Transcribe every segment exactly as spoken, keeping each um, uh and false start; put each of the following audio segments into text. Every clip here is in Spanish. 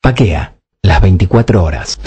Paquea, las veinticuatro horas.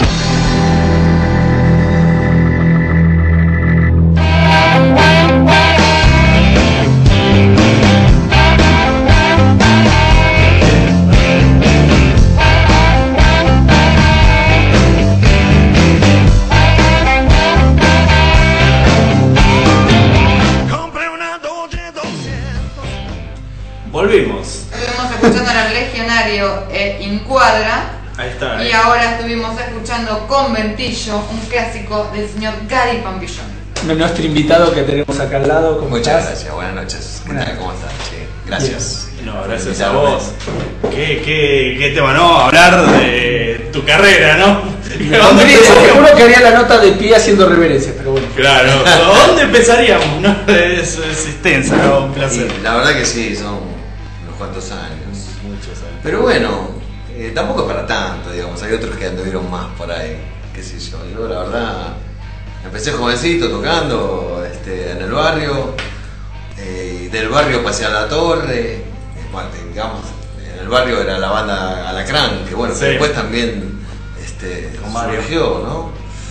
Volvimos. Estuvimos escuchando al Legionario eh, Incuadra. Ahí está. Y ahí. ahora estuvimos escuchando Conventillo, un clásico del señor Gary Pampillón. Nuestro invitado que tenemos acá al lado. ¿Cómo Muchas estás? gracias, buenas noches. ¿Qué tal? ¿Cómo estás? Sí, gracias. No, gracias a vos. ¿Qué, qué, qué tema, no? Hablar de tu carrera, ¿no? ¿Dónde empezaríamos? Uno que haría la nota de pie haciendo reverencias, pero bueno. Claro, ¿dónde empezaríamos? No, es, es extensa, ¿no? Un placer. Sí, la verdad que sí, son unos cuantos años. Muchos años. Pero bueno, eh, tampoco es para tanto, digamos. Hay otros que anduvieron más por ahí, qué sé yo. Yo, la verdad, empecé jovencito tocando este, en el barrio. Eh, del barrio pasé a la torre. Eh, bueno, digamos, en el barrio era la banda Alacrán, que bueno, Sí. que después también este, Con Mario. surgió, ¿no?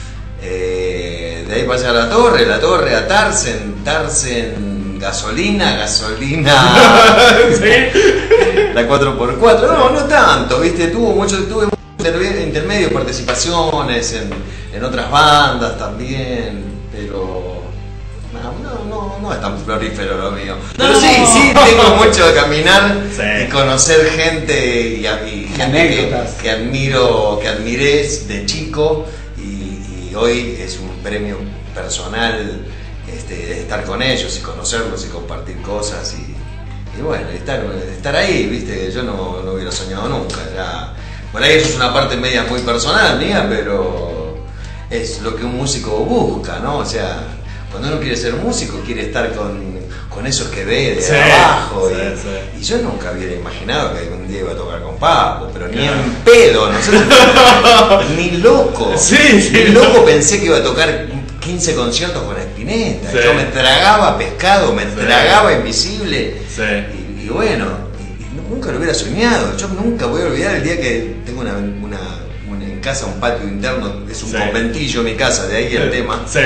Eh, de ahí pasé a la torre, la torre a Tarsen, Tarsen, gasolina, gasolina. ¿Sí? La cuatro por cuatro, no, no tanto, viste, tuvo mucho, tuve muchos intermedios, participaciones en, en otras bandas también, pero no, no, no, no es tan florífero lo mío. Pero sí, sí, tengo mucho de caminar Sí. y conocer gente y, a- y gente que, Anécdotas. que admiro, que admiré de chico y, y hoy es un premio personal este, estar con ellos y conocerlos y compartir cosas y y bueno, estar, estar ahí, viste, yo no, no hubiera soñado nunca. Ya. Por ahí eso es una parte media muy personal mía, pero es lo que un músico busca, ¿no? O sea, cuando uno quiere ser músico, quiere estar con, con esos que ve de Sí, abajo. sí, y, sí. y yo nunca hubiera imaginado que algún día iba a tocar con Papo, pero ni Claro. en pedo, no sé, ni loco. Sí, sí, ni no. loco pensé que iba a tocar quince conciertos con Spinetta. Sí. Yo me tragaba pescado, me Sí. tragaba invisible. Sí. Y, y bueno, y, y nunca lo hubiera soñado. Yo nunca voy a olvidar el día que tengo una, una, una- en casa un patio interno, es un Sí. conventillo mi casa, de ahí el tema. Sí.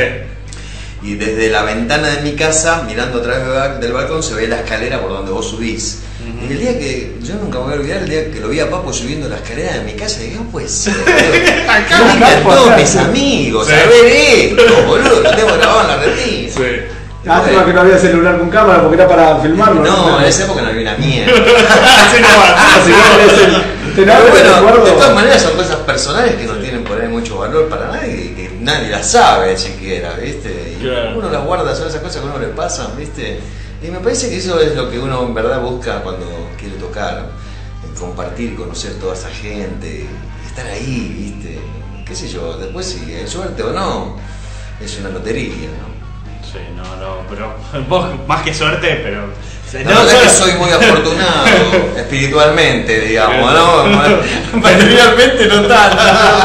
Y desde la ventana de mi casa, mirando a través del ba- del balcón, se ve la escalera por donde vos subís. Ujú. Y el día que, yo nunca me voy a olvidar el día que lo vi a Papo subiendo la escalera de mi casa, y dije, no puede ser, boludo. Acá, Lo miran Papo, todos acá. mis amigos, Sí. a ver esto, boludo, lo tengo grabado en la retina. Sí. Lástima que no había celular con cámara porque era para filmarlo. No, en esa época no había una mierda. Así no va. Si no tenés el- tenés Pero el bueno, recuerdo. de todas maneras son cosas personales que no tienen por ahí mucho valor para nadie y que nadie las sabe siquiera, ¿viste? Y Claro. uno las guarda, son esas cosas que a uno le pasan, ¿viste? Y me parece que eso es lo que uno en verdad busca cuando quiere tocar, en compartir, conocer toda esa gente, estar ahí, ¿viste? Qué sé yo, después si hay suerte o no, es una lotería, ¿no? Sí, no, no, pero vos más que suerte, pero... La verdad que soy muy afortunado espiritualmente, digamos, ¿no? Materialmente no tanto.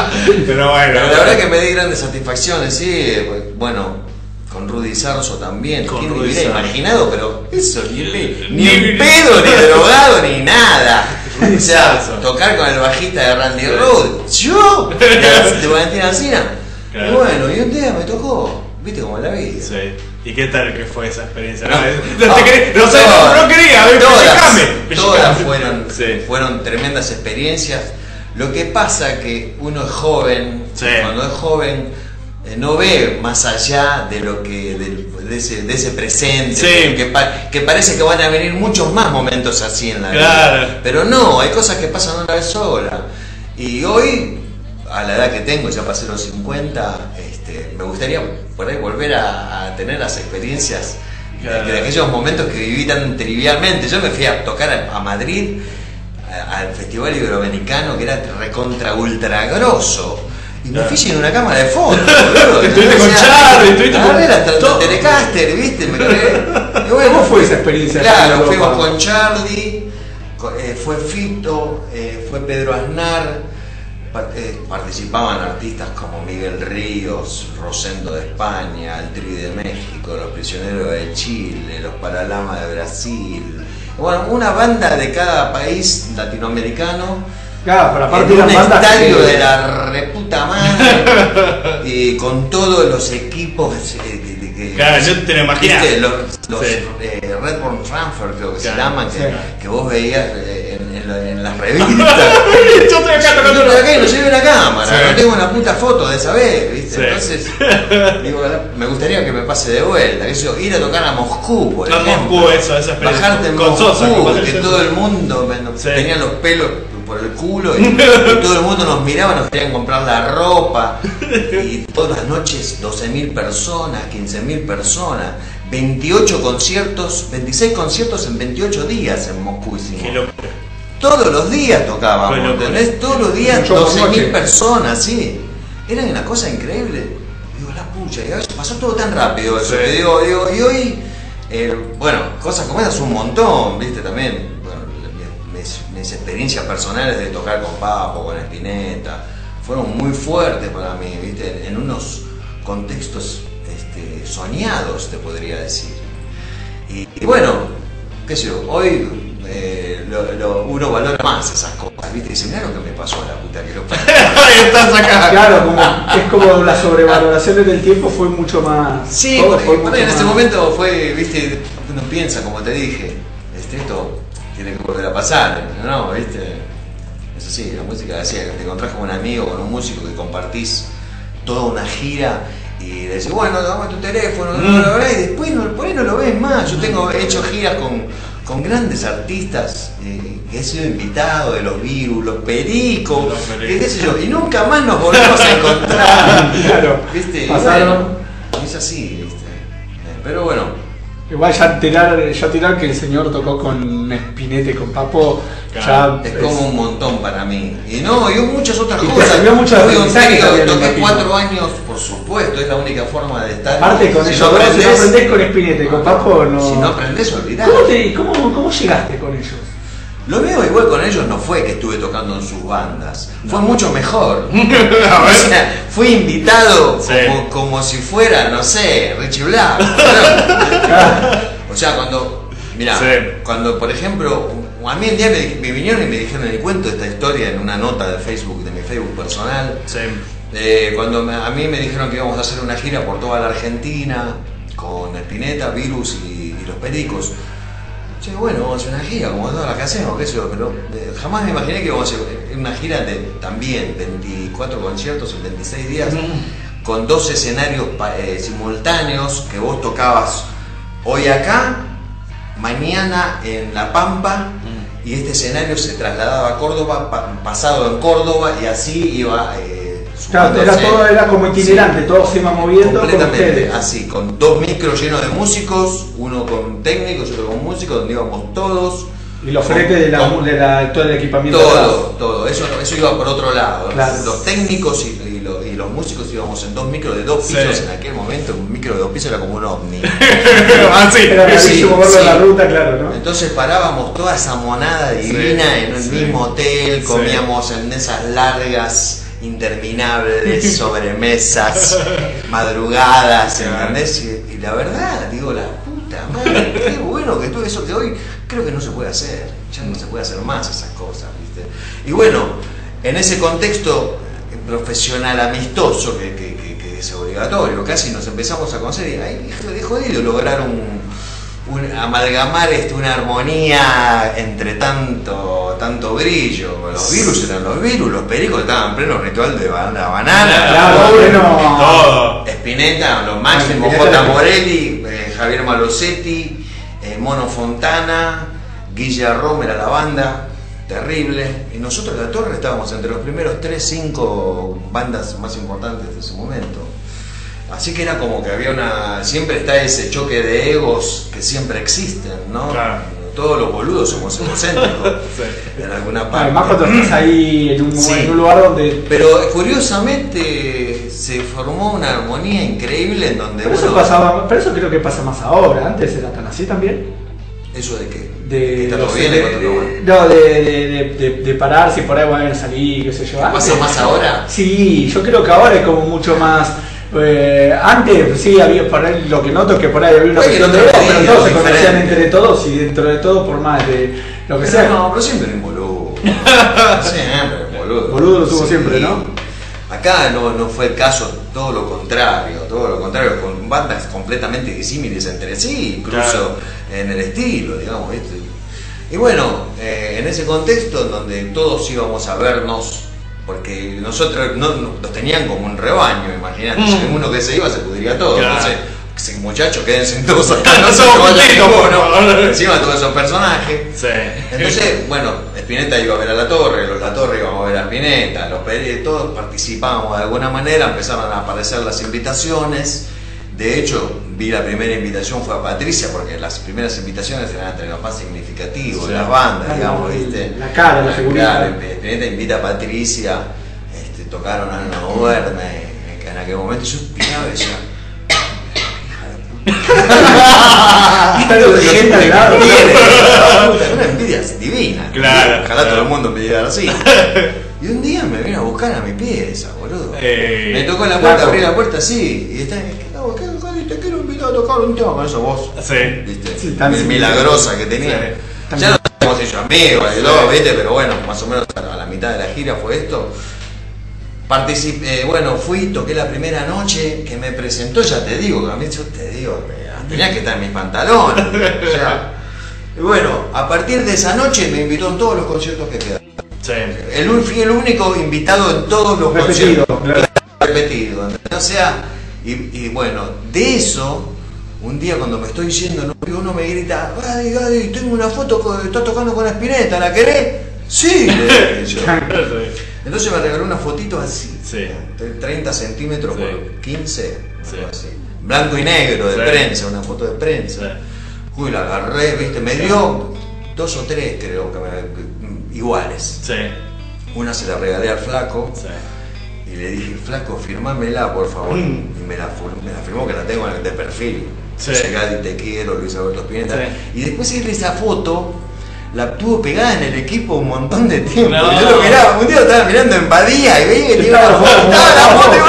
Pero bueno. Pero la verdad que me di grandes satisfacciones, sí. Bueno, con Rudy Sarzo también. Con ¿Quién Rudy hubiera Sarzo. imaginado? Pero eso, ni, ni, Ni- en pedo, ni drogado, ni nada. Rudy O sea, Sarzo. tocar con el bajista de Randy Road. ¿Yo? De Valentina Alsina. Claro. Y bueno, y un día me tocó, viste como en la vida. Sí. ¿Y qué tal que fue esa experiencia? No, No, no, no, te quería- no sé, todas, no, no quería, a ver, todas, pellizcame, todas pellizcame. fueron, Sí. fueron tremendas experiencias. Lo que pasa que uno es joven, Sí. y cuando es joven eh, no ve más allá de lo que de, de ese, de ese presente, Sí. que, pa- que parece que van a venir muchos más momentos así en la Claro. vida. Pero no, hay cosas que pasan una vez sola. Y hoy, a la edad que tengo, ya pasé los cincuenta, este, me gustaría por ahí volver a, a tener las experiencias de- Claro. de, aquellos momentos que viví tan trivialmente. Yo me fui a tocar a, a Madrid, a- al Festival Iberoamericano, que era recontra ultra grosso. Y me Claro. fui en una cámara de fotos, boludo. Estuviste O con sea, Charlie, estuviste con- agarré la tra- todo. Telecaster, ¿viste? Me cargué. Y bueno, ¿Cómo fue esa experiencia? Claro, Con fuimos Europa? con Charlie, co- eh, fue Fito, eh, fue Pedro Aznar, pa- eh, participaban artistas como Miguel Ríos, Rosendo de España, el Tri de México, Los Prisioneros de Chile, Los Paralamas de Brasil. Bueno, una banda de cada país latinoamericano Claro, pero aparte en de un las bandas estadio que- de la reputa madre y con todos los equipos eh, de, de, de, Claro, yo te lo imagino. ¿viste? Los, los Sí. eh, Redburn Transfer creo que Claro, se llaman, que, sí. que vos veías eh, en, en, lo- en las revistas. Yo estoy acá Yo tocando estoy acá y no se ve la cámara, Sí. no tengo una puta foto de esa vez, ¿viste? Sí. Entonces, digo, me gustaría que me pase de vuelta, que yo, ir a tocar a Moscú, por A ejemplo. Moscú, eso, esa experiencia. Bajarte en Con Moscú, Sosa, capaz que que todo sí. el mundo me- Sí. tenía los pelos por el culo y, y todo el mundo nos miraba, nos querían comprar la ropa y todas las noches doce mil personas, quince mil personas, veintiocho conciertos, veintiséis conciertos en veintiocho días en Moscú hicimos. Qué locura. Todos los días tocábamos, Qué locura. ¿entendés? Todos los días Un show por doce mil noche. personas, sí. Era una cosa increíble. Digo, la pucha, y a veces pasó todo tan rápido eso. Sí. Que digo, digo, y hoy, eh, bueno, cosas como esas un montón, ¿viste? También, bueno, mis, mis experiencias personales de tocar con Papo, con Spinetta, fueron muy fuertes para mí, ¿viste? En, en unos contextos este, soñados, te podría decir. Y, y bueno, qué sé yo, hoy eh, lo, lo- uno valora más esas cosas, ¿viste? Y dice, mirá lo que me pasó a la puta que lo parió. Ahí estás acá. Claro, como, es como la sobrevaloración del tiempo fue mucho más. Sí, todo porque fue por mucho ahí en ese más- momento fue, viste, uno piensa, como te dije, este, esto tiene que volver a pasar, ¿no? ¿Viste? Eso sí, la música decía que te encontrás con un amigo, con un músico que compartís toda una gira y le decís, bueno, dame tu teléfono, Mm. bla, bla, bla, y después no, por ahí no lo ves más. Yo tengo he hecho giras con, con grandes artistas eh, que he sido invitado de los Virus, los Pericos, Los Pericos. que qué sé yo, y nunca más nos volvemos a encontrar. Claro, ¿Viste? Y pasaron. bueno, es así, ¿viste? Eh, Pero bueno, Igual ya tirar, ya tirar que el señor tocó con Spinetta y con Papo, Claro, ya es como un montón para mí. Y no, y muchas otras Y te cosas. sirvió mucho de Digo, aprendizaje digo, también, me toqué imagino. cuatro años, por supuesto, es la única forma de estar. Aparte con Si ellos no dos, si no aprendés- aprendés con Spinetta y con Papo, no. Si no aprendés, olvidás. ¿Cómo, te, cómo, ¿Cómo llegaste con ellos? Lo mío igual con ellos no fue que estuve tocando en sus bandas, fue mucho mejor. A O ver. sea, fui invitado Sí. como, como si fuera, no sé, Richie Black. O sea, cuando, mirá, Sí. cuando por ejemplo, a mí el día me, di- me vinieron y me dijeron el cuento esta historia en una nota de Facebook, de mi Facebook personal. Sí. Eh, cuando me- a mí me dijeron que íbamos a hacer una gira por toda la Argentina con Spinetta, Virus y, y los Pericos. Che, bueno, vamos a hacer una gira como todas las que hacemos, qué sé yo, pero eh, jamás me imaginé que íbamos a hacer una gira de también veinticuatro conciertos en veintiséis días, Mm. con dos escenarios pa- eh, simultáneos, que vos tocabas hoy acá, mañana en La Pampa, y este escenario se trasladaba a Córdoba, pa- pasado en Córdoba, y así iba... Eh, Claro, era sumándose. todo era como itinerante, Sí. todo se iba moviendo con Completamente, ustedes. así, con dos micros llenos de músicos, uno con técnicos y otro con músicos, donde íbamos todos. Y los fretes de la, Con- de la, todo el equipamiento. Todo, atrás. todo, eso, eso iba por otro lado. Claro. Los técnicos y, y lo- y los músicos íbamos en dos micros de dos Sí. pisos en aquel momento, un micro de dos pisos era como un ovni. Ah, sí. Era Sí, rarísimo verlo sí. en la ruta, claro, ¿no? Entonces parábamos toda esa monada divina Sí, en el sí. mismo hotel, Sí. comíamos en esas largas, interminables sobremesas, madrugadas, ¿entendés? Y, y la verdad, digo, la puta madre, qué bueno que todo eso que hoy creo que no se puede hacer, ya no se puede hacer más esas cosas, ¿viste? Y bueno, en ese contexto profesional amistoso que, que- que- que es obligatorio, casi nos empezamos a conocer y ahí es jodido lograr un, un- amalgamar este, una armonía entre tanto tanto brillo. Los Virus eran los Virus, los Pericos estaban en pleno ritual de ba- la banana, Claro, bueno. Todo. Spinetta, lo máximo, Spinetta J. era- Morelli, eh, Javier Malosetti, eh, Mono Fontana, Guille Rom era la banda, terrible. Y nosotros, La Torre, estábamos entre los primeros tres, cinco bandas más importantes de ese momento. Así que era como que había una... Siempre está ese choque de egos que siempre existen, ¿no? Claro. Todos los boludos somos egocéntricos, Sí. en alguna parte. Además cuando estás ahí en un, Sí. en un lugar donde... Pero curiosamente se formó una armonía increíble en donde Pero eso, bueno, pasaba, pero eso creo que pasa más ahora, antes era tan así también. ¿eso de qué? De, ¿Está todo los- bien? de- ¿Está todo mal? no, de, de, de, de, de pararse y por ahí van a salir, qué sé yo. Antes- ¿Pasa más ahora? Sí, yo creo que ahora es como mucho más... eh, antes sí había por ahí, lo que noto es que por ahí había una Oye, cuestión el de otro ego, pero día, todos se diferente. conocían entre todos y dentro de todo por más de lo que Pero sea. no, pero siempre un boludo. Siempre, boludo. Boludo lo tuvo Sí. siempre, ¿no? Acá no, no fue el caso, todo lo contrario, todo lo contrario, con bandas completamente disímiles entre sí, incluso Claro. en el estilo, digamos, ¿viste? Y bueno, eh, en ese contexto en donde todos íbamos a vernos, porque nosotros no, no- nos tenían como un rebaño, imagínate, Mm. si uno que se iba se pudría todo, Claro. entonces, sí, muchachos, quédense todos acá, no No se somos vayan juntitos, ninguno. por favor. Encima todos esos personajes. Sí. Entonces, bueno, Spinetta iba a ver a La Torre, los La Torre íbamos a ver a Spinetta, los Pérez, todos participábamos de alguna manera, empezaron a aparecer las invitaciones. De hecho, vi la primera invitación fue a Patricia, porque las primeras invitaciones eran entre los más significativos de Sí. las bandas, Ah, digamos, la- ¿viste? la cara, la figurita. Claro, Spinetta invita a Patricia, este, tocaron a No Duerme, en aquel momento yo miraba y decía, Pero de gente al lado. una envidia divina. Claro, Ojalá claro. todo el mundo me diera así. Y un día me vino a buscar a mi pieza, boludo. Eh, me tocó en la puerta, flaco. abrí la puerta así, y está, no, ¿qué, qué, te quiero invitar a tocar un tema con esa voz. Sí. ¿Viste? Sí, tan Mi- milagrosa que tenía. Sí. Ya no hemos hecho amigos y Sí. todo, ¿viste? Pero bueno, más o menos a la mitad de la gira fue esto. Participé, eh, bueno, fui, toqué la primera noche que me presentó, ya te digo, que a mí yo te digo, me- tenía que estar en mis pantalones. O sea, y bueno, a partir de esa noche me invitó en todos los conciertos que quedaron. Sí. El, un- fui el único invitado en todos los Repetido, conciertos. claro. Repetido. O sea, y, y bueno, de eso, un día cuando me estoy yendo, ¿no? uno me grita, Gadi, Gadi, tengo una foto que está tocando con Spinetta, ¿la querés? Sí, le dije yo. Entonces me regaló una fotito así, Sí. de treinta centímetros Sí. por quince, Sí. algo así. Blanco y negro, de Sí. prensa, una foto de prensa. Sí. Uy, la agarré, viste, me dio dos o tres creo que me, iguales. Sí. Una se la regalé al flaco Sí. y le dije, flaco, firmámela por favor. Mm. Y me la, fir- me la firmó que la tengo en el de perfil. Sí. Dice, Gadi, te quiero, Luis Alberto Spinetta. Sí. Y después él esa foto la tuvo pegada en el equipo un montón de tiempo. No. Y yo lo miraba, un día lo estaba mirando en Badía y veía que tenía la foto, estaba la foto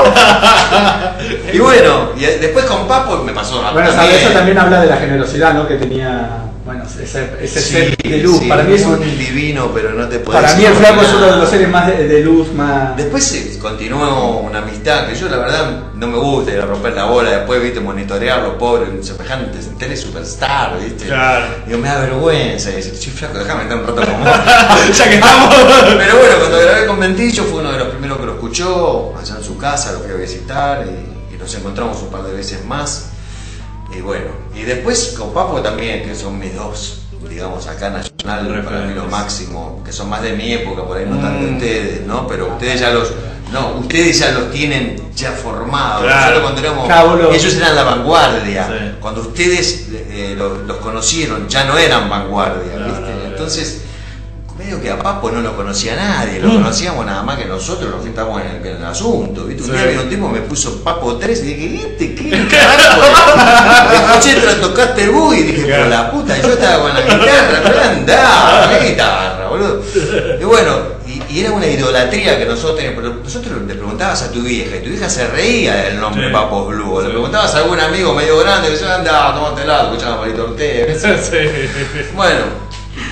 y boludo. Y bueno, y después con Papo me pasó Bueno, también. ¿sabes? Eso también habla de la generosidad, ¿no? Que tenía, bueno, ese, ese Sí, ser de luz. sí, para mí es un, divino, pero no te podés para mí el flaco es imaginar. uno de los seres más de, de luz, más. Después se continuó una amistad que yo la verdad no me gusta ir a romper la bola, después viste monitorear los pobres semejantes en tele superstar, viste. Claro. Digo, me da vergüenza, y dice, che flaco, déjame estar un rato con vos. Ya que estamos. Pero bueno, cuando grabé con Ventillo fue uno de los primeros que lo escuchó, allá en su casa, lo fui a visitar y, y nos encontramos un par de veces más. Y bueno, y después con Papo también, que son mis dos, digamos, acá nacional, para mí lo Referentes. máximo, que son más de mi época, por ahí no tanto Mm. ustedes, ¿no? Pero ustedes ya los, no, ustedes ya los tienen ya formados. Claro. Nosotros cuando éramos, Claro, lo- ellos eran la vanguardia. Sí. Cuando ustedes eh, los, los conocieron, ya no eran vanguardia, Claro, ¿viste? claro. Entonces, medio que a Papo no lo conocía nadie, lo Mm. conocíamos nada más que nosotros los que estábamos en el, en el asunto, ¿viste? Un Sí. día vino un tipo me puso Papo tres y dije, ¿este qué carajo? Escuché, te lo tocaste vos y dije, pero la puta, yo estaba con la guitarra, pero andaba con la guitarra, boludo. Y bueno, y, y era una idolatría que nosotros teníamos, pero nosotros le preguntabas a tu vieja, y tu vieja se reía del nombre Sí. Papo Blue, o le Sí. preguntabas a algún amigo medio grande que decía, andaba, tomate helado, escuchaba a Marito Ortega, qué sé yo. Sí. Bueno,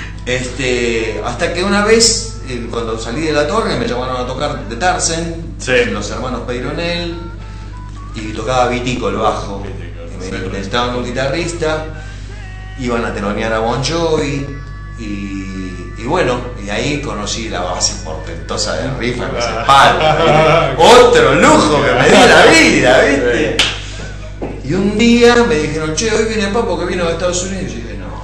este, hasta que una vez, eh, cuando salí de la torre, me llamaron a tocar de Tarsen, Sí. los hermanos Peyronel, y tocaba Vitico el bajo. Vitico, Y me sí. necesitaban un guitarrista, iban a telonear a Bon Jovi, y, y bueno, y ahí conocí la base portentosa de riff en ese palo. ¿viste? Otro lujo que me dio la vida, ¿viste? Y un día me dijeron, che, hoy viene Papo que vino de Estados Unidos, y yo dije, no.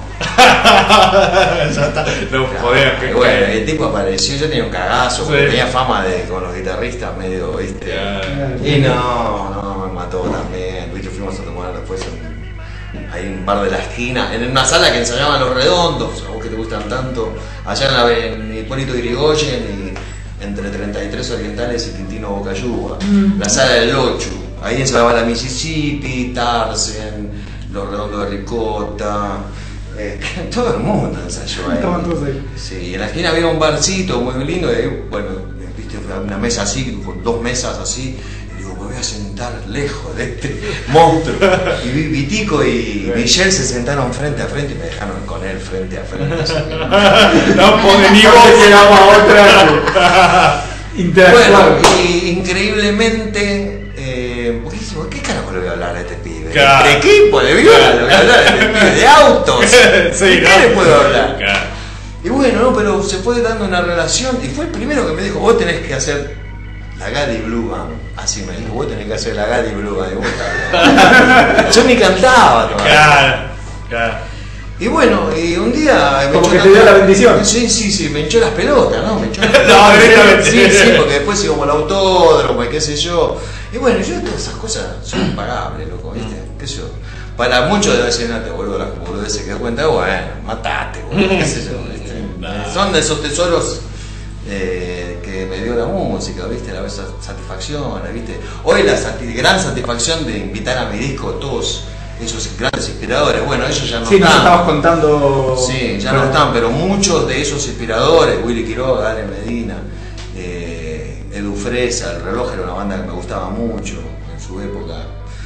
Ya está. No podía. Y bueno, el tipo apareció, yo tenía un cagazo, porque Sí. tenía fama de con los guitarristas medio, viste. Claro. Y no, no, me mató también. Viste, fuimos a tomar después en, ahí en un bar de la esquina, en una sala que ensayaban los redondos, a vos que te gustan tanto, allá en, la, en Hipólito Yrigoyen y entre treinta y tres Orientales y Quintino Bocayuba, la sala del Lochu. Ahí ensayaba la Mississippi, Tarsen, los redondos de Ricota. Eh, todo el mundo ensayó ahí. Estaban todos ahí. Sí, en la esquina había un barcito muy lindo y ahí, bueno, viste, una mesa así, con dos mesas así, y digo, me voy a sentar lejos de este monstruo. Y Vitico y Michelle se sentaron frente a frente y me dejaron con él frente a frente. No pone ni vos. Llegamos a otra interactuar. Bueno, y increíblemente, eh, ¿por qué, ¿por qué carajo le voy a hablar a este pibe? Claro. ¿De equipo? ¿De viola? Le voy a hablar a este pibe, de autos. Sí, ¿De qué ¿no? le puedo hablar? Claro. Y bueno, no, pero se fue dando una relación y fue el primero que me dijo, vos tenés que hacer la Gadi Blue Band. Así me dijo, vos tenés que hacer la Gadi Blue Band. Y vos estabas- Yo ni cantaba todavía. Claro, claro. Y bueno, y un día... me Como echó que la- te dio la bendición. Sí, sí, sí, me hinchó las pelotas, ¿no? Me hinchó las No, pelotas. directamente. Sí, sí, porque después íbamos al autódromo y qué sé yo. Y bueno, yo todas esas cosas son impagables, loco, ¿viste? ¿Qué sé yo? Para muchos debe decir, no te boludo, las boludeces que cuenta, bueno, matate, boludo, qué sé yo, ¿viste? Son de esos tesoros eh, que me dio la música, ¿viste? La satisfacción, ¿viste? Hoy la sati- gran satisfacción de invitar a mi disco todos esos grandes inspiradores, bueno, ellos ya no Sí, nos están. estabas contando. Sí, ya pero- no están, pero muchos de esos inspiradores, Willy Quiroga, Ale Medina, eh, Edu Fresa, El Reloj era una banda que me gustaba mucho en su época.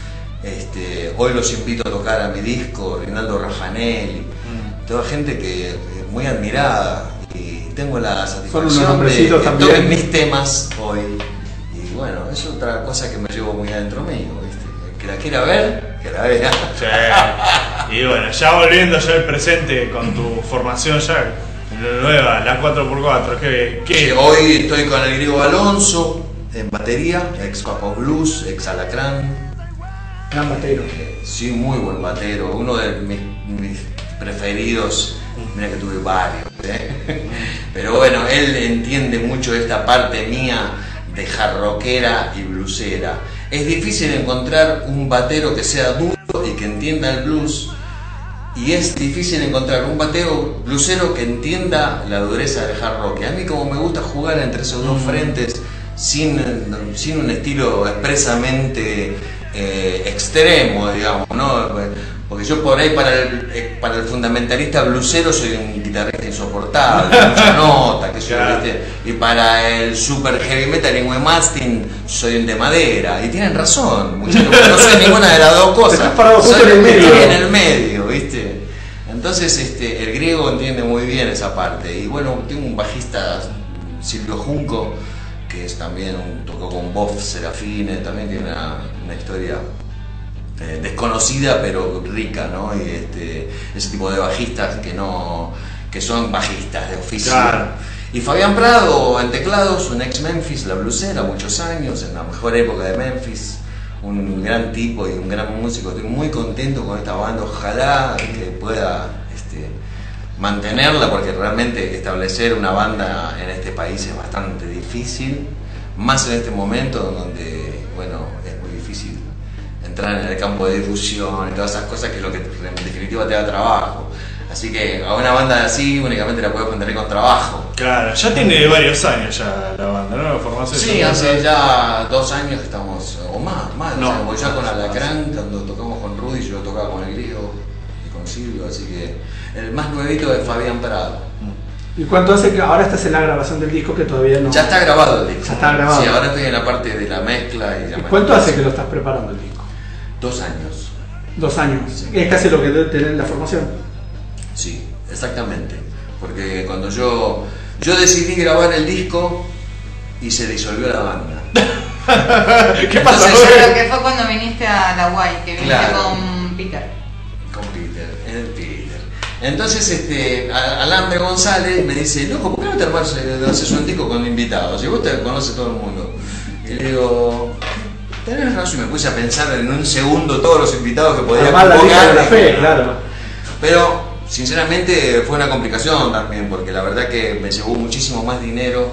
Este, hoy los invito a tocar a mi disco, Rinaldo Raffanelli, toda gente que es muy admirada y tengo la unos satisfacción de nombrecitos que también. toquen mis temas hoy. Y bueno, es otra cosa que me llevo muy adentro mío, ¿viste? El que la quiera ver, que la vea. Sí. Y bueno, ya volviendo ya al presente con tu formación ya nueva, la cuatro por cuatro, que, Sí, que hoy estoy con el griego Alonso en batería, ex Papo Blues, ex Alacrán. Gran batero. Eh, sí, muy buen batero, uno de mis, mis preferidos. Mira que tuve varios, ¿eh? Pero bueno, él entiende mucho esta parte mía de jarroquera y bluesera. Es difícil encontrar un batero que sea duro y que entienda el blues, y es difícil encontrar un batero bluesero que entienda la dureza del hard rock. Y a mí, como me gusta jugar entre esos dos frentes sin, sin un estilo expresamente eh, extremo, digamos, ¿no? Porque yo por ahí para el, eh, para el fundamentalista bluesero soy un guitarrista insoportable, mucha nota, que yo, Claro. ¿viste? Y para el super heavy metal Ingwe Mastin soy un de madera. Y tienen razón, muchachos, no soy ninguna de las dos cosas. Estás parado justo Soy en el que medio. estoy en el medio, ¿viste? Entonces este, el griego entiende muy bien esa parte. Y bueno, tengo un bajista, Silvio Junco, que es también un, tocó con Bob Serafine, también tiene una, una historia eh, desconocida pero rica, ¿no? Y este, ese tipo de bajistas que no que son bajistas de oficio. Claro. Y Fabián Prado en teclados, un ex Memphis, la blusera, muchos años, en la mejor época de Memphis, un gran tipo y un gran músico. Estoy muy contento con esta banda, ojalá que pueda este, mantenerla, porque realmente establecer una banda en este país es bastante difícil, más en este momento donde, bueno, es muy difícil entrar en el campo de difusión y todas esas cosas, que es lo que en definitiva te da trabajo. Así que a una banda así únicamente la puedes mantener con trabajo. claro, ya tiene varios años ya la banda, ¿no? La formación. Sí, hace ya dos años que estamos, o más, más, No, o sea, porque ya más, con más. Alacrán, cuando tocamos con Rudy, yo tocaba con el griego y con Silvio, así que el más nuevito es Fabián Prado. ¿Y cuánto hace que ahora estás en la grabación del disco que todavía no? Ya está grabado el disco. Ya está grabado. Sí, ahora estoy en la parte de la mezcla y ya ¿Y me- cuánto hace que lo estás preparando el disco? Dos años. Dos años. Sí. Es casi lo que debe tener la formación. Sí, exactamente. Porque cuando yo, yo decidí grabar el disco y se disolvió la banda. ¿Qué pasó? Entonces, Pero que fue cuando viniste a la Guay, que viniste Claro. con Peter. Con Peter, el Peter. Entonces, este, a- Alambre González me dice, loco, ¿por qué no te armás, eh, haces un disco con invitados? Y vos te conoces todo el mundo. Y le digo, tenés razón, y me puse a pensar en un segundo todos los invitados que podía Armar la lista de la convocar. fe, claro. Pero, sinceramente, fue una complicación también, porque la verdad que me llevó muchísimo más dinero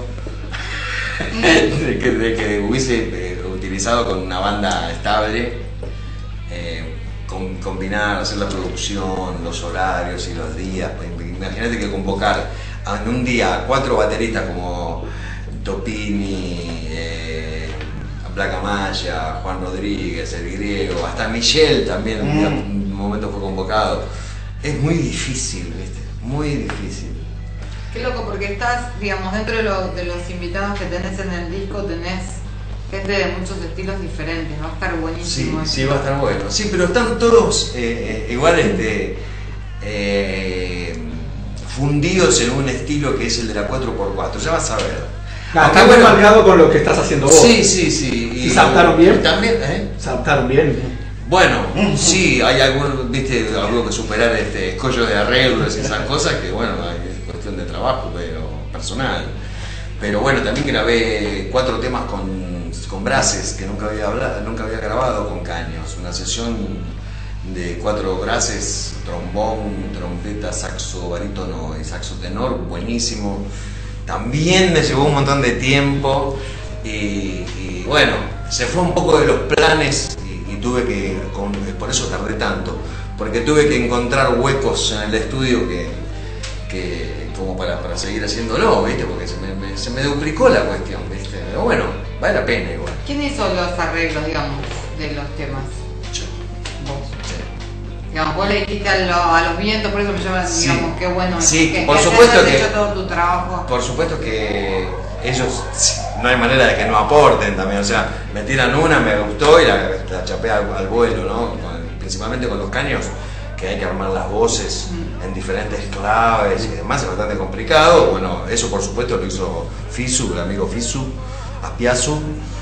de que, de que hubiese eh, utilizado con una banda estable. Eh, com- combinar, hacer la producción, los horarios y los días. Imagínate que convocar en un día a cuatro bateristas como Topini, eh, Placa Maya, Juan Rodríguez, el griego, hasta Michelle también un día- un momento fue convocado. Es muy difícil, ¿viste? Muy difícil. Qué loco, porque estás, digamos, dentro de, lo- de los invitados que tenés en el disco, tenés gente de muchos estilos diferentes, va a estar Sí, buenísimo. sí, va a estar bueno. Sí, pero están todos eh, eh, igual este, eh, fundidos en un estilo que es el de la cuatro por cuatro, ya vas a ver. Ah, Aunque está muy bueno, marcado con lo que estás haciendo vos. Sí, sí, sí. ¿Y se adaptaron bien? También, ¿eh? Se adaptaron bien. Bueno, sí, hay algún, viste, algo que superar este escollo de arreglos y esas cosas que, bueno, es cuestión de trabajo, pero personal. Pero bueno, también grabé cuatro temas con, con brases que nunca había hablado, nunca había grabado con caños. Una sesión de cuatro brases, trombón, trompeta, saxo barítono y saxo tenor, buenísimo. También me llevó un montón de tiempo y, y bueno, se fue un poco de los planes y, y tuve que, con, por eso tardé tanto, porque tuve que encontrar huecos en el estudio que, que como para, para seguir haciéndolo, ¿viste? Porque se me, me, se me duplicó la cuestión, ¿viste? Pero bueno, vale la pena igual. ¿Quién hizo los arreglos, digamos, de los temas? Yo, Vos. sí. Digamos, vos le dijiste a, lo- a los vientos, por eso me llama, Sí. digamos, qué bueno. Sí, que, por que supuesto hayas que- hecho todo tu trabajo. Por supuesto que ellos, no hay manera de que no aporten también, o sea, me tiran una, me gustó y la, la chapé al, al vuelo, ¿no? Con- principalmente con los caños, que hay que armar las voces en diferentes claves y demás, es bastante complicado. Bueno, eso por supuesto lo hizo Fisu, el amigo Fisu, Aspiazu,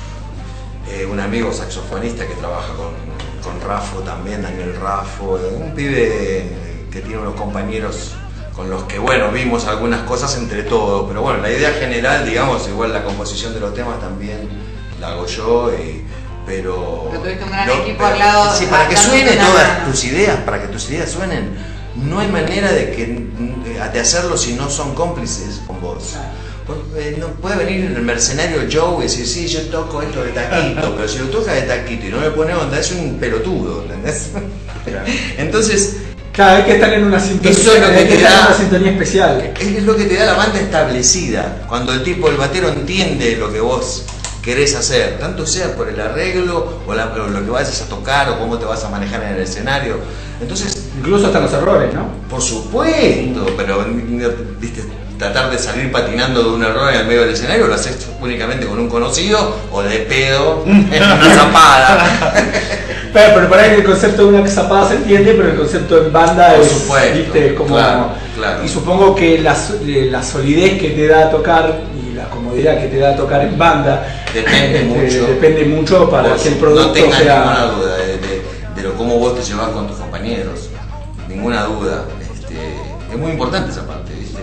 eh, un amigo saxofonista que trabaja con, con Rafo también, Daniel Rafo, eh, un pibe que tiene unos compañeros con los que, bueno, vimos algunas cosas entre todos, pero bueno, la idea general, digamos, igual la composición de los temas también la hago yo, y, pero... Pero tuviste un gran no, equipo pero- al lado, Sí, para que dándote suenen una todas mano. tus ideas, para que tus ideas suenen, no hay manera de, que, de hacerlo si no son cómplices con vos. Eh, No puede venir el mercenario Joe y decir, sí, yo toco esto de taquito, pero si lo toca de taquito y no le pone onda, es un pelotudo, ¿entendés? Entonces, Claro, hay que estar en una sintonía, Eso es lo que hay que te estar en da- una sintonía especial. es lo que te da la banda establecida. Cuando el tipo, el batero entiende lo que vos querés hacer, tanto sea por el arreglo o, la- o lo que vayas a tocar o cómo te vas a manejar en el escenario. Entonces, Incluso hasta los errores, ¿no? por supuesto, pero viste, tratar de salir patinando de un error en el medio del escenario lo haces únicamente con un conocido o de pedo en una zapada. Pero, pero por ahí el concepto de una zapada se entiende, pero el concepto en banda Por es, supuesto, ¿viste? Como, claro, claro. Y supongo que la, so- eh, la solidez que te da tocar y la comodidad que te da tocar en banda Depende este, mucho. depende mucho para Vos que el producto no tengas sea... ninguna duda de, de- de lo cómo vos te llevas con tus compañeros, ninguna duda. Este, es muy importante esa parte, ¿viste?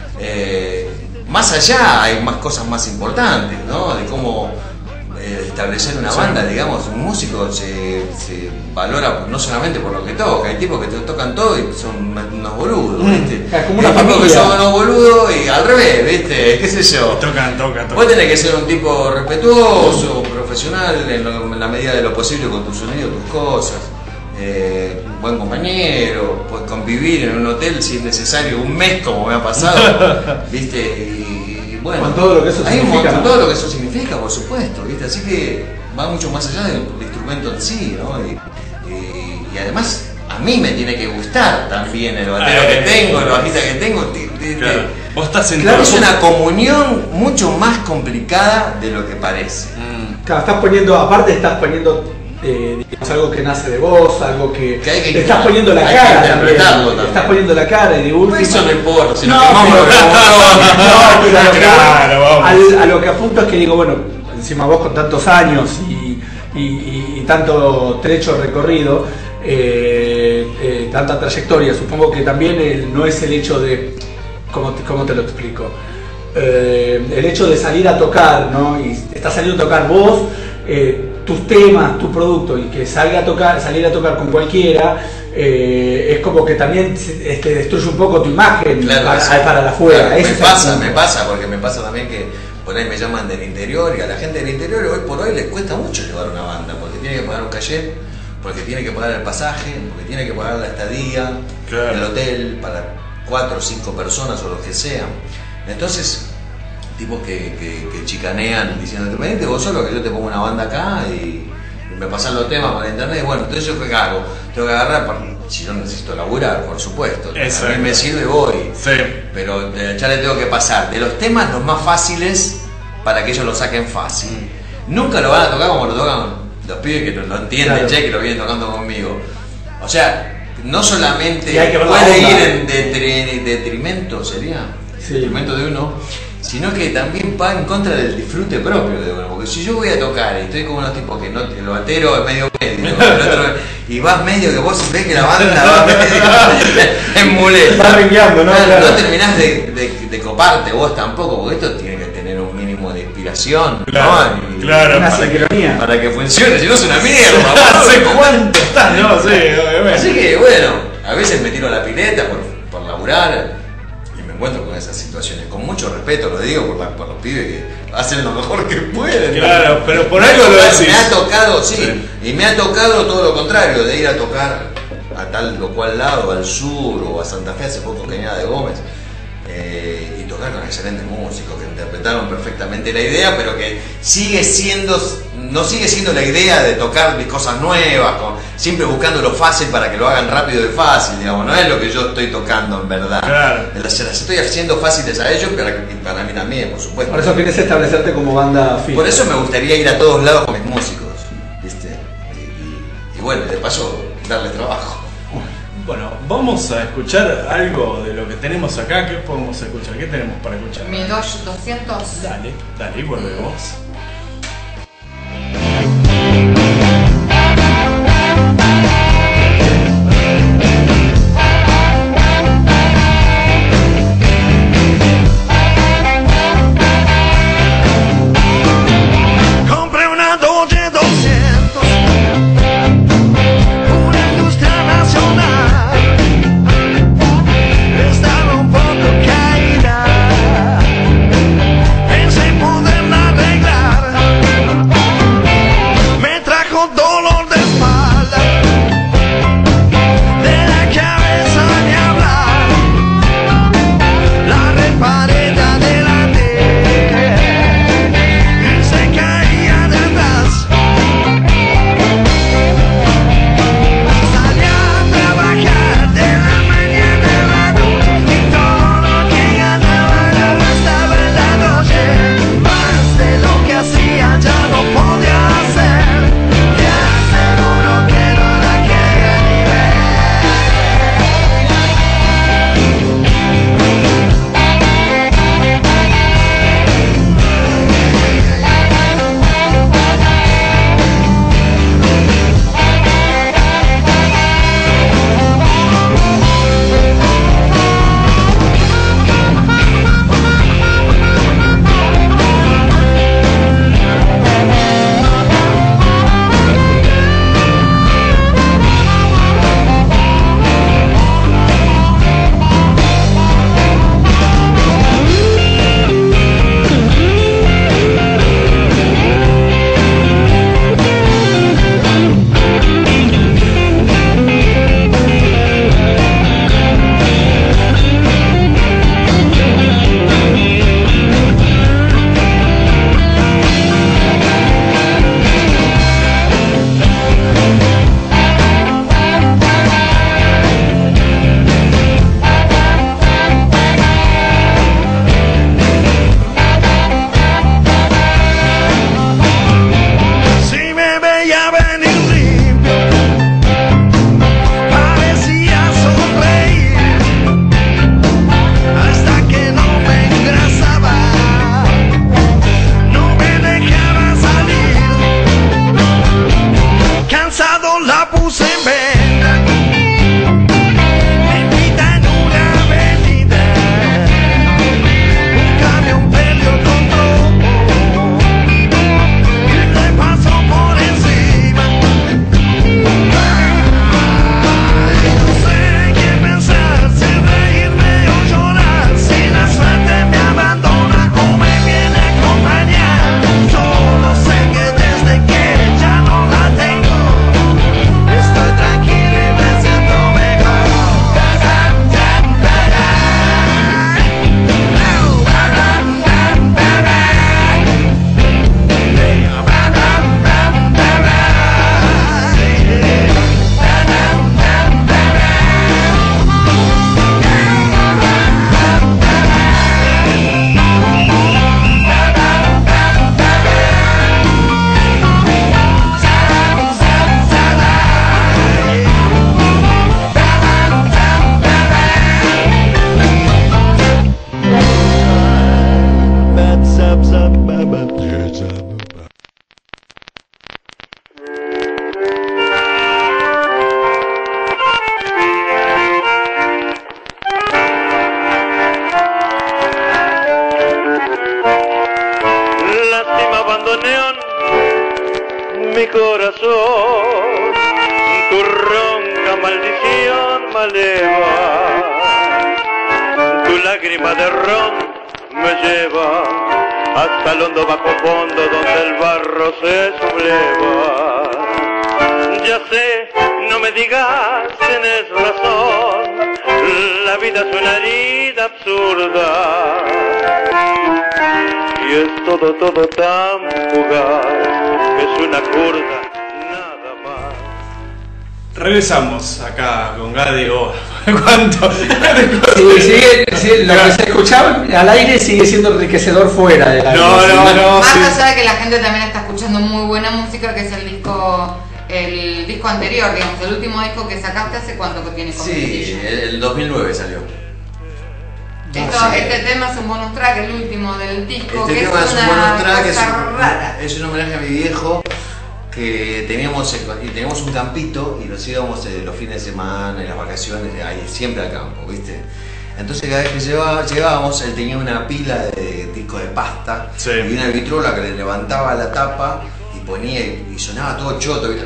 Eh, más allá hay más cosas más importantes, ¿no? De cómo eh, establecer una banda, digamos, un músico se, se valora no solamente por lo que toca, hay tipos que te tocan todo y son unos boludos, ¿viste? Es como Y una hay tipos que familia. son unos boludos y al revés, ¿viste? ¿Qué sé yo? Tocan, tocan, Vos tocan. tenés que ser un tipo respetuoso, profesional, en, lo- en la medida de lo posible con tu sonido, tus cosas. Eh, un buen compañero, puedes convivir en un hotel si es necesario un mes como me ha pasado, ¿viste? Y, y bueno, Con todo lo que eso hay un significa, montón- ¿no? todo lo que eso significa, por supuesto, ¿viste? Así que va mucho más allá del, del instrumento en sí, ¿no? Y, y- y además a mí me tiene que gustar también el batero que tengo, el bajista que tengo. ti- ti- Claro. ti- Vos estás en Claro, es todo. una comunión mucho más complicada de lo que parece. Mm. Claro, estás poniendo, aparte estás poniendo eh, digamos, algo que nace de vos, algo que, Que hay que- te estás poniendo la hay que cara también, interpretarlo también. estás poniendo la cara y de última... Eso no importa, si No, nos quemamos, pero- nos quemamos todos. No, pero a lo que Claro, voy- vamos. al- a lo que apunto es que digo, bueno, encima vos con tantos años y, y- y- y tanto trecho recorrido, eh, eh, tanta trayectoria, supongo que también el- no es el hecho de, ¿cómo te, cómo te lo explico? Eh, el hecho de salir a tocar, ¿no? Y estás saliendo a tocar vos, eh, tus temas, tu producto, y que salga a tocar, salir a tocar con cualquiera, eh, es como que también este, destruye un poco tu imagen Claro, para, eso. para la afuera. Claro, Ese me es el pasa, punto. me pasa, porque me pasa también que por ahí me llaman del interior y a la gente del interior hoy por hoy les cuesta mucho llevar una banda, porque tiene que pagar un cachet, porque tiene que pagar el pasaje, porque tiene que pagar la estadía, Claro. el hotel para cuatro o cinco personas o lo que sea. Entonces, tipos que, que, que chicanean diciendo, venite vos solo que yo te pongo una banda acá y me pasan los temas por internet. Y bueno, entonces yo qué hago, tengo que agarrar, para- si yo necesito laburar, por supuesto, a Exacto. mí me sirve, voy. Sí. Pero eh, ya le tengo que pasar de los temas los más fáciles para que ellos lo saquen fácil. nunca lo van a tocar como lo tocan los pibes que lo entienden, Claro. che, que lo vienen tocando conmigo. O sea, no solamente Y hay que ver la puede onda. ir en detri- detrimento, sería, Sí. detrimento de uno, sino que también va en contra del disfrute propio de uno. Porque si yo voy a tocar y estoy como unos tipos que no, el batero es medio medio, el otro, y vas medio que vos ves que la banda va medio en muleta. Va ringueando, ¿no? Claro, Claro. no terminás de, de, de coparte vos tampoco, porque esto tiene que tener un mínimo de inspiración, Claro, ¿no? Y- claro. Una para que- sincronía. para que funcione, si no es una mierda. No sé boludo. cuánto estás, no, sí, obviamente. Así que bueno, a veces me tiro a la pileta por, por laburar y me encuentro con esas situaciones. Con mucho respeto lo digo por, la- por los pibes que hacen lo mejor que pueden. Claro, pero por Me ha algo lo tocado- decís. Me ha tocado, sí, Sí. y me ha tocado todo lo contrario, de ir a tocar a tal o cual lado, al sur o a Santa Fe, hace poco Cañada de Gómez. Eh, y tocar con excelentes músicos que interpretaron perfectamente la idea, pero que sigue siendo, no sigue siendo la idea de tocar cosas nuevas, con, siempre buscando lo fácil para que lo hagan rápido y fácil, digamos, no es lo que yo estoy tocando en verdad. Claro. Las, las estoy haciendo fáciles a ellos, pero y para mí también, por supuesto. Por eso querés establecerte como banda fija. Por eso me gustaría ir a todos lados con mis músicos, ¿viste? Y, y- y bueno, de paso, darles trabajo. Bueno, vamos a escuchar algo de lo que tenemos acá. ¿Qué podemos escuchar? ¿Qué tenemos para escuchar? Mi Dodge doscientos. Dale, dale, y volvemos. Compré una Dodge doscientos, una industria nacional. Estaba un poco caída, pensé en poderla arreglar. mi corazón, tu ronca maldición maleva, tu lágrima de ron me lleva hasta el hondo bajo fondo donde el barro se subleva. Ya sé, no me digas, tienes razón, la vida es una herida absurda y es todo, todo tan fugaz que es una curda, nada más. Regresamos acá con Gadi. Oh, ¿cuánto? Sí, sigue, sí, lo que se escuchaba al aire sigue siendo enriquecedor fuera de la No, no, no. Más Sí. allá de que la gente también está escuchando muy buena música, que es el disco el disco anterior, digamos, el último disco que sacaste, ¿hace cuánto que tiene Sí, Conventillo? el, el dos mil nueve salió. Esto, sí. Este tema es un bonus track, el último del disco, Este que tema es es un una bonus track, es cosa un, rara. es un homenaje a mi viejo, que teníamos, y teníamos un campito y nos íbamos eh, los fines de semana, en las vacaciones, ahí siempre al campo, ¿viste? Entonces cada vez que llevaba- llegábamos, él tenía una pila de discos de pasta, Sí. y una vitrola que le levantaba la tapa y ponía y, y sonaba todo choto, ¿viste?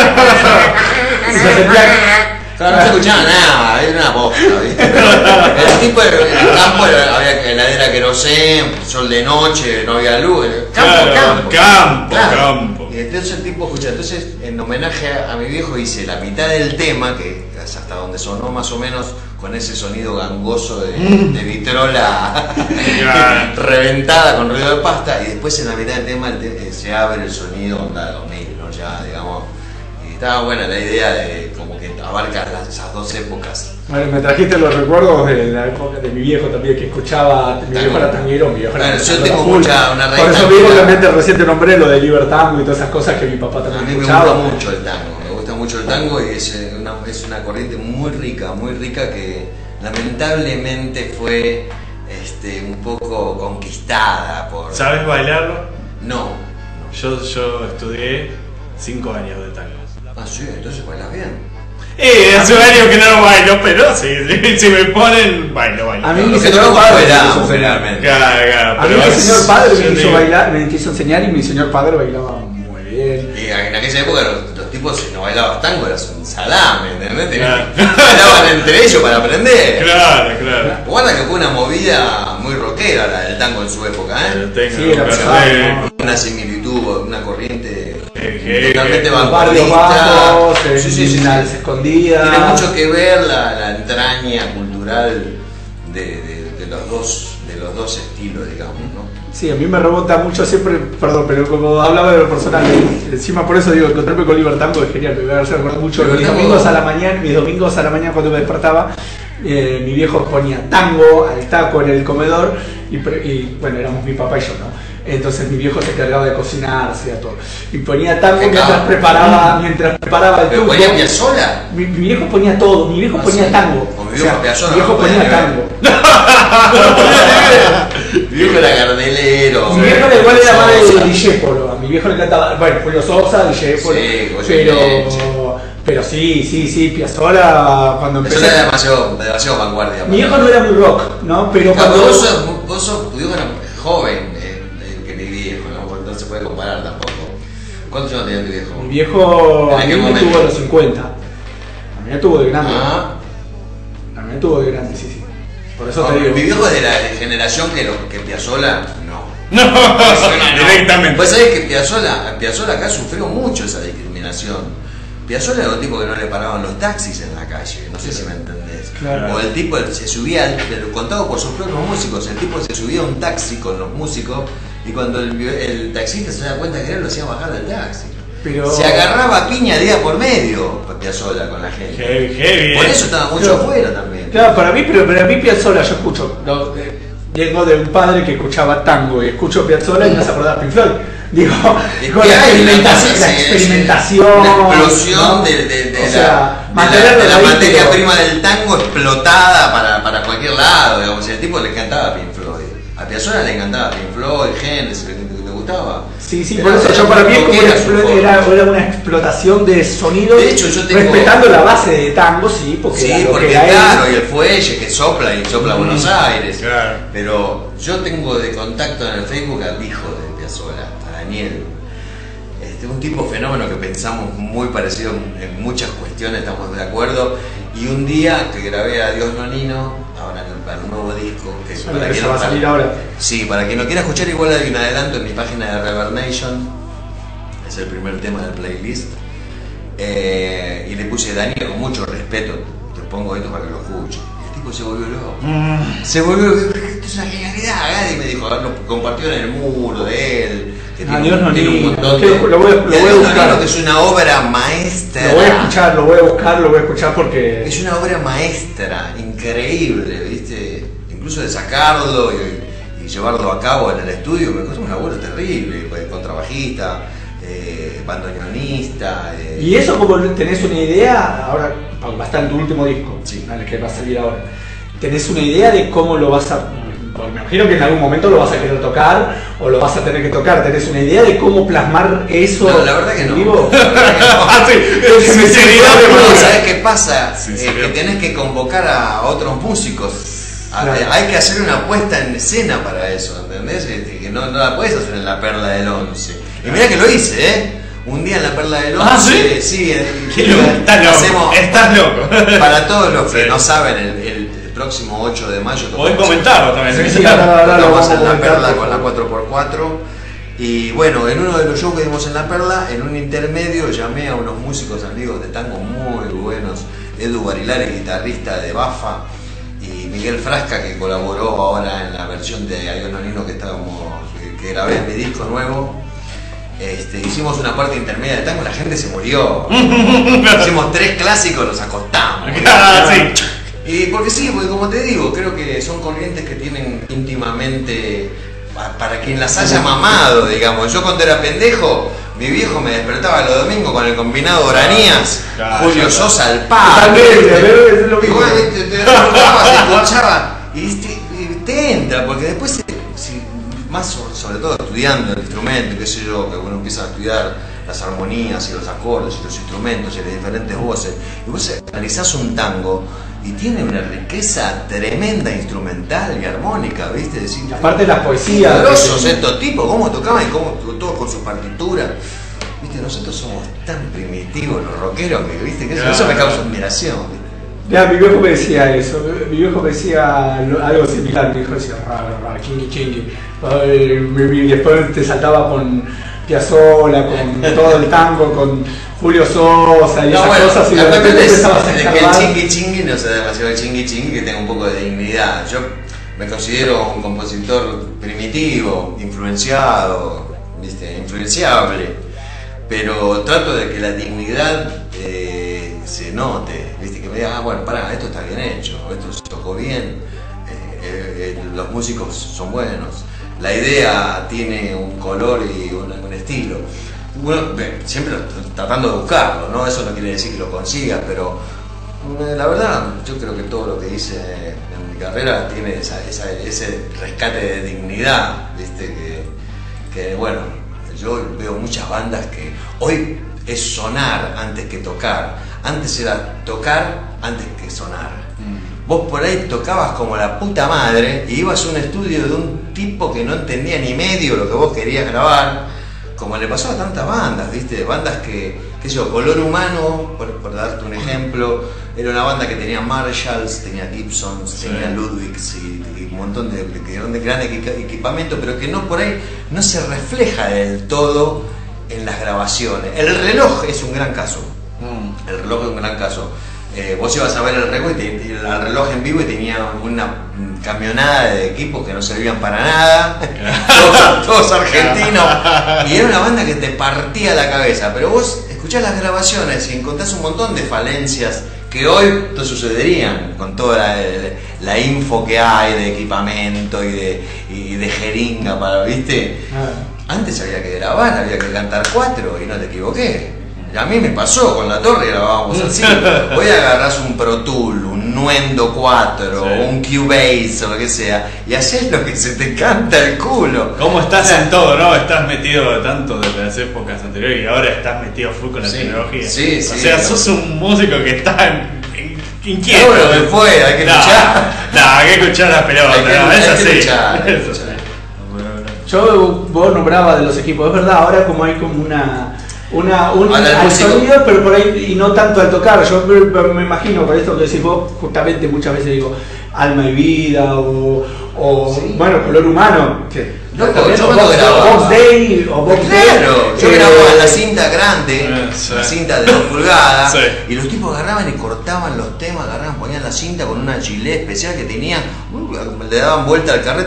Se sentía- Claro, no se escuchaba nada, era una bosta, ¿viste? El tipo de el campo era- había heladera querosén, sol de noche, no había luz, era campo, Claro, campo. campo, Claro. campo. Y entonces el tipo escucha, entonces en homenaje a, a mi viejo hice la mitad del tema, que es hasta donde sonó más o menos con ese sonido gangoso de, de vitrola Claro. reventada con ruido de pasta, y después en la mitad del tema el te- eh, se abre el sonido onda dos mil, ¿no? Ya, digamos, y estaba buena la idea de como que abarca las- esas dos épocas. Bueno, me trajiste los recuerdos de la época de mi viejo también, que escuchaba, mi viejo era tanguero, mi viejo era Bueno, yo tanguero tengo full. mucha- una raíz Por eso tanguera. mismo también te recién te nombré lo de Libertango y todas esas cosas que mi papá A también mí me escuchaba. gusta mucho el tango, me gusta mucho el tango y es eh, una, es una corriente muy rica, muy rica que lamentablemente fue este, un poco conquistada por... ¿Sabes bailarlo? No. Yo, yo estudié cinco años de tango. Ah, sí, entonces bailas bien. Eh, hace años que no lo bailo, pero sí, sí, si me ponen, bailo, bailo. A mí Lo mi que señor tocamos padre me bailamos, hizo enseñar. generalmente. Claro, claro, A mí pero mi es- señor padre yo me quiso digo- bailar, me quiso enseñar y mi señor padre bailaba muy bien. Y en aquella época los, los tipos si no bailaban tango eras un salame, ¿entendés? Tenían- Claro. Bailaban entre ellos para aprender. Claro, claro. Guarda que fue una movida muy rockera la del tango en su época, Pero ¿eh? tengo Sí, era que pesado, ver. ¿no? Una similitud, una corriente Eh, totalmente eh, Los barrios vanguardista. bajos, en Sí, sí, sí, sí. Minas Escondidas. Tiene mucho que ver la, la entraña cultural de, de- de los dos, de los dos estilos, digamos, ¿no? Sí, a mí me rebota mucho siempre, perdón, pero como hablaba de lo personal, encima por eso digo, encontrarme con Libertango es genial, me hace recordar mucho mis Libertango- domingos a la mañana, mis domingos a la mañana cuando me despertaba, eh, mi viejo ponía tango al taco en el comedor y, pre- y, bueno, éramos mi papá y yo, ¿no? Entonces mi viejo se encargaba de cocinar, hacía todo. Y ponía tango Qué mientras cabrón. preparaba, mientras preparaba el ¿Pero tuco. ponía Piazzolla? Mi, mi viejo ponía todo, mi viejo Ah, ponía sí. tango. O mi O viejo sea, Piazzolla, mi viejo no podía ponía ni ver. tango. Mi viejo era cardelero. Mi viejo era igual era más de Sosa. Dijépolo, a mi viejo le encantaba, bueno, Julio Sosa, Dijépolo, Sí, Goyo pero, Leche. pero sí, sí, sí, Piazzolla cuando Piazzolla empecé. era demasiado, demasiado vanguardia. Mi viejo no era muy rock, ¿no? Pero Claro, cuando vos sos, vos sos, tu viejo era joven eh, eh, que mi viejo, ¿no? No se puede comparar tampoco. ¿Cuántos años tenía tu viejo? mi viejo ¿En a mí aquel me momento? tuvo a los cincuenta. A mí me tuvo de grande. Ah. A mí me tuvo de grande, sí, sí. Por eso No, te digo. mi viejo es de la generación que, lo, que Piazzolla, no. No, directamente. Pues sabés que Piazzolla, Piazzolla acá sufrió mucho esa discriminación. Piazzolla era un tipo que no le paraban los taxis en la calle, no sé si me entendés. Claro. O el tipo se subía, te lo contado por sus propios músicos, el tipo se subía a un taxi con los músicos y cuando el, el taxista se da cuenta que él lo hacía bajar del taxi. Pero- Se agarraba a piña día por medio Piazzolla con la gente. Heavy, heavy. Por eh. eso estaba mucho Claro. afuera también. Claro, para mí, pero para mí Piazzolla, yo escucho, no, eh, vengo de un padre que escuchaba tango y escucho Piazzolla y me hace acordar a Pink Floyd. Digo, Es con que la hay una experimentación, cosa, la sí, sí, experimentación, una explosión ¿no? de, de- de O la, sea, de mantenerlo la, de la ahí, materia pero- prima del tango explotada para, para cualquier lado, digamos. El tipo le encantaba Pink Floyd. A Piazzolla le encantaba Pink Floyd, Genesis, le, le gustaba. Sí, sí, Era- por eso era yo para mí es como rockera una, su explo- forma. era, era una explotación de sonidos, De hecho, yo tengo- respetando la base de tango, sí, porque era Sí, lo porque que era él. claro, y el fuelle que sopla y sopla Buenos Aires. Claro. Pero yo tengo de contacto en el Facebook al hijo de Piazzolla, a Daniel. este, un tipo fenómeno que pensamos muy parecido en, en muchas cuestiones, estamos de acuerdo. Y un día que grabé a Dios Nonino, ahora en el, para el nuevo disco, que Sí, para que quien se va a para- salir ahora. Sí, para quien lo quiera escuchar, igual hay un adelanto en mi página de Reverb Nation. Es el primer tema del playlist. Eh, y le puse Daniel con mucho respeto. Te pongo esto para que lo escuche. Y el tipo se volvió loco. Se volvió loco. Esto es una genialidad. Gadi me dijo, lo compartió en el muro de él. Que Ah, tiene, Dios un- tiene un Nonino. montón Que de. lo voy a- lo y voy a Dios buscar. Nonino, que es una obra maestra. Lo voy a escuchar, lo voy a buscar, lo voy a escuchar porque... Es una obra maestra, increíble, ¿viste? Incluso de sacarlo y, y llevarlo a cabo en el estudio me costó una laburo terrible, pues, contrabajista, eh, bandoneonista. Eh, Y eso, como tenés una idea, ahora va a estar en tu último disco, Sí. el que va a salir ahora. ¿Tenés una idea de cómo lo vas a...? Porque me imagino que en algún momento lo vas a querer tocar o lo vas a tener que tocar. ¿Tenés una idea de cómo plasmar eso No, la verdad que en no. vivo? La verdad que no. Ah, sí, Sinceridad, No, ¿sabes qué pasa? Sí, Eh, sí, que bien. tenés que convocar a otros músicos. A- Claro. Hay que hacer una puesta en escena para eso, ¿entendés? Este, Que no, no la puedes hacer en la Perla del Once. Y mirá que lo hice, ¿eh? Un día en la Perla del Once. ¿Ah, sí? Sí, eh, Qué loco, estás loco, hacemos- estás loco. Para todos los que Sí. no saben, el, el- el próximo ocho de mayo Podés tocamos- comentarlo también. Sí, sí, ahora, ahora lo tocamos vamos a en la comentar, Perla por con la favor. cuatro por cuatro. Y bueno, en uno de los shows que dimos en la Perla, en un intermedio llamé a unos músicos amigos de tango muy buenos, Edu Barilari, guitarrista de Bafa, y Miguel Frasca, que colaboró ahora en la versión de Adiós Nonino que estábamos, que, que grabé en mi disco nuevo. Este, hicimos una parte intermedia de tango, la gente se murió. Hicimos tres clásicos, los acostamos. Ah, sí. Y porque sí, porque como te digo, creo que son corrientes que tienen íntimamente, pa- para quien las haya mamado, digamos. Yo cuando era pendejo, mi viejo me despertaba los domingos con el combinado Oranías, Claro, Julio claro. Sosa al palo. También, ¿viste? pero es lo Y mismo. bueno, te, te despertabas, te escuchaba, y te, y te entra, porque después, se- si- más sobre, sobre todo estudiando el instrumento, qué sé yo, que uno empieza a estudiar las armonías y los acordes y los instrumentos y las diferentes voces, y vos analizás un tango y tiene una riqueza tremenda instrumental y armónica, ¿viste? Decís, Y aparte las qué poesías. grosos estos tipos, cómo tocaban y cómo todos con sus partituras. Viste, nosotros somos tan primitivos los rockeros que, viste, que eso, eso me causa admiración, ¿viste? Ya, mi viejo me decía eso, mi viejo me decía lo- algo similar, mi viejo decía, raro, raro, chingui, chingui. Ay, mi- Y después te saltaba con Piazzolla, con todo el tango, con Julio Sosa y No, esas bueno, cosas, y la de cuestión repente es empezabas a de que el escarbar. chingui chingui no sea demasiado el chingui chingui, que tenga un poco de dignidad. Yo me considero un compositor primitivo, influenciado, ¿viste? Influenciable, pero trato de que la dignidad eh, se note, ¿viste? Que me diga, ah, bueno, pará, esto está bien hecho, esto se tocó bien, eh, eh, eh, los músicos son buenos, la idea tiene un color y un, un estilo. Bueno, siempre tratando de buscarlo, ¿no? Eso no quiere decir que lo consiga, pero eh, la verdad, yo creo que todo lo que hice en mi carrera tiene esa, esa- ese rescate de dignidad, ¿viste? Que, que, bueno, yo veo muchas bandas que hoy es sonar antes que tocar. Antes era tocar antes que sonar. Vos por ahí tocabas como la puta madre y ibas a un estudio de un tipo que no entendía ni medio lo que vos querías grabar, como le pasó a tantas bandas, ¿viste? Bandas que, qué sé yo, Color Humano, por, por darte un ejemplo, era una banda que tenía Marshalls, tenía Gibsons, Sí. tenía Ludwigs y, y un montón de, de, de gran equi- equipamiento, pero que no por ahí no se refleja del todo en las grabaciones. El reloj es un gran caso. El reloj es un gran caso. Eh, vos ibas a ver el reloj, y te- y el reloj en vivo y tenía una camionada de equipos que no servían para nada, todos, todos argentinos, y era una banda que te partía la cabeza, pero vos escuchás las grabaciones y encontrás un montón de falencias que hoy no sucederían con toda la, la info que hay de equipamiento y de, y de jeringa para, ¿viste? Ah. Antes había que grabar, había que cantar cuatro y no te equivoqué. Y a mí me pasó, con la torre grabábamos así. Hoy agarrás un Pro Tool, un Nuendo cuatro, Sí. un Cubase o lo que sea, y haces lo que se te canta el culo. ¿Cómo estás en todo, no? Estás metido tanto desde las épocas anteriores y ahora estás metido full con la Sí, tecnología. sí, O sí, sea, no. sos un músico que está en- en- inquieto. Todo lo que pueda, hay que No, escuchar. No, hay que escuchar las pelotas. Hay que- no, es hay que así. luchar, hay que Es luchar. así. Yo, vos nombrabas de los equipos, es verdad, ahora como hay como una... Una, un Ahora, al músico... sonido, pero por ahí, y no tanto al tocar. Yo me, me imagino, por esto que decís vos, justamente muchas veces digo alma y vida, o, o sí. bueno, color humano. Que, Loco, también, yo o cuando Box, grababa- Box Day, o Box Claro, Day, yo eh, grababa la cinta grande, Eh, sí. la cinta de dos pulgadas, Sí. y los tipos agarraban y cortaban los temas, agarraban, ponían la cinta con una gilet especial que tenían, uh, le daban vuelta al carrete,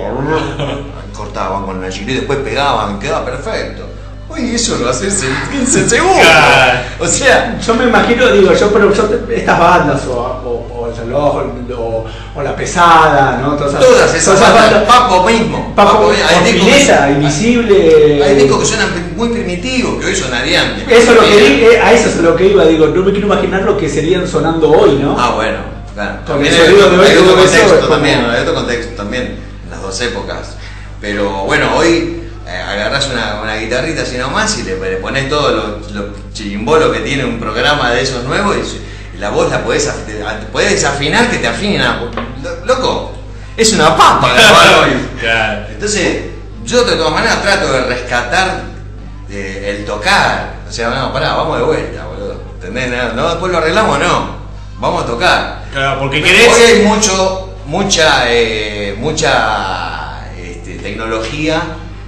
uh, cortaban con la gilet, después pegaban, quedaba perfecto. Uy, eso lo haces en quince segundos. Claro. O sea, yo me imagino, digo, yo, pero yo, estas bandas, o, o, o el reloj, o, o la pesada, ¿no? Todas esas, todas esas bandas, Papo mismo. Papo, hay discos que- Pineta, Invisible. hay discos que suenan muy primitivos, que hoy sonarían. Eso es lo que di- eh, a eso es lo que iba, digo, no me quiero imaginar lo que serían sonando hoy, ¿no? Ah, bueno, claro. Con También el hay, sonido de hoy, hay otro todo eso contexto es como- también, hay otro contexto también en las dos épocas. Pero bueno, hoy eh, agarrás una, una guitarrita así nomás y le, le pones todo lo, lo chirimbolo que tiene un programa de esos nuevos y, y la voz la podés, af- te- a- podés afinar que te afinen a, lo- loco, es una papa grabar hoy. Claro. Entonces, yo de todas maneras trato de rescatar eh, el tocar. O sea, no, pará, vamos de vuelta, boludo. ¿Entendés? No, no, después lo arreglamos, no. Vamos a tocar. Claro, porque Hoy querés. hay mucho, mucha, eh, mucha este, tecnología,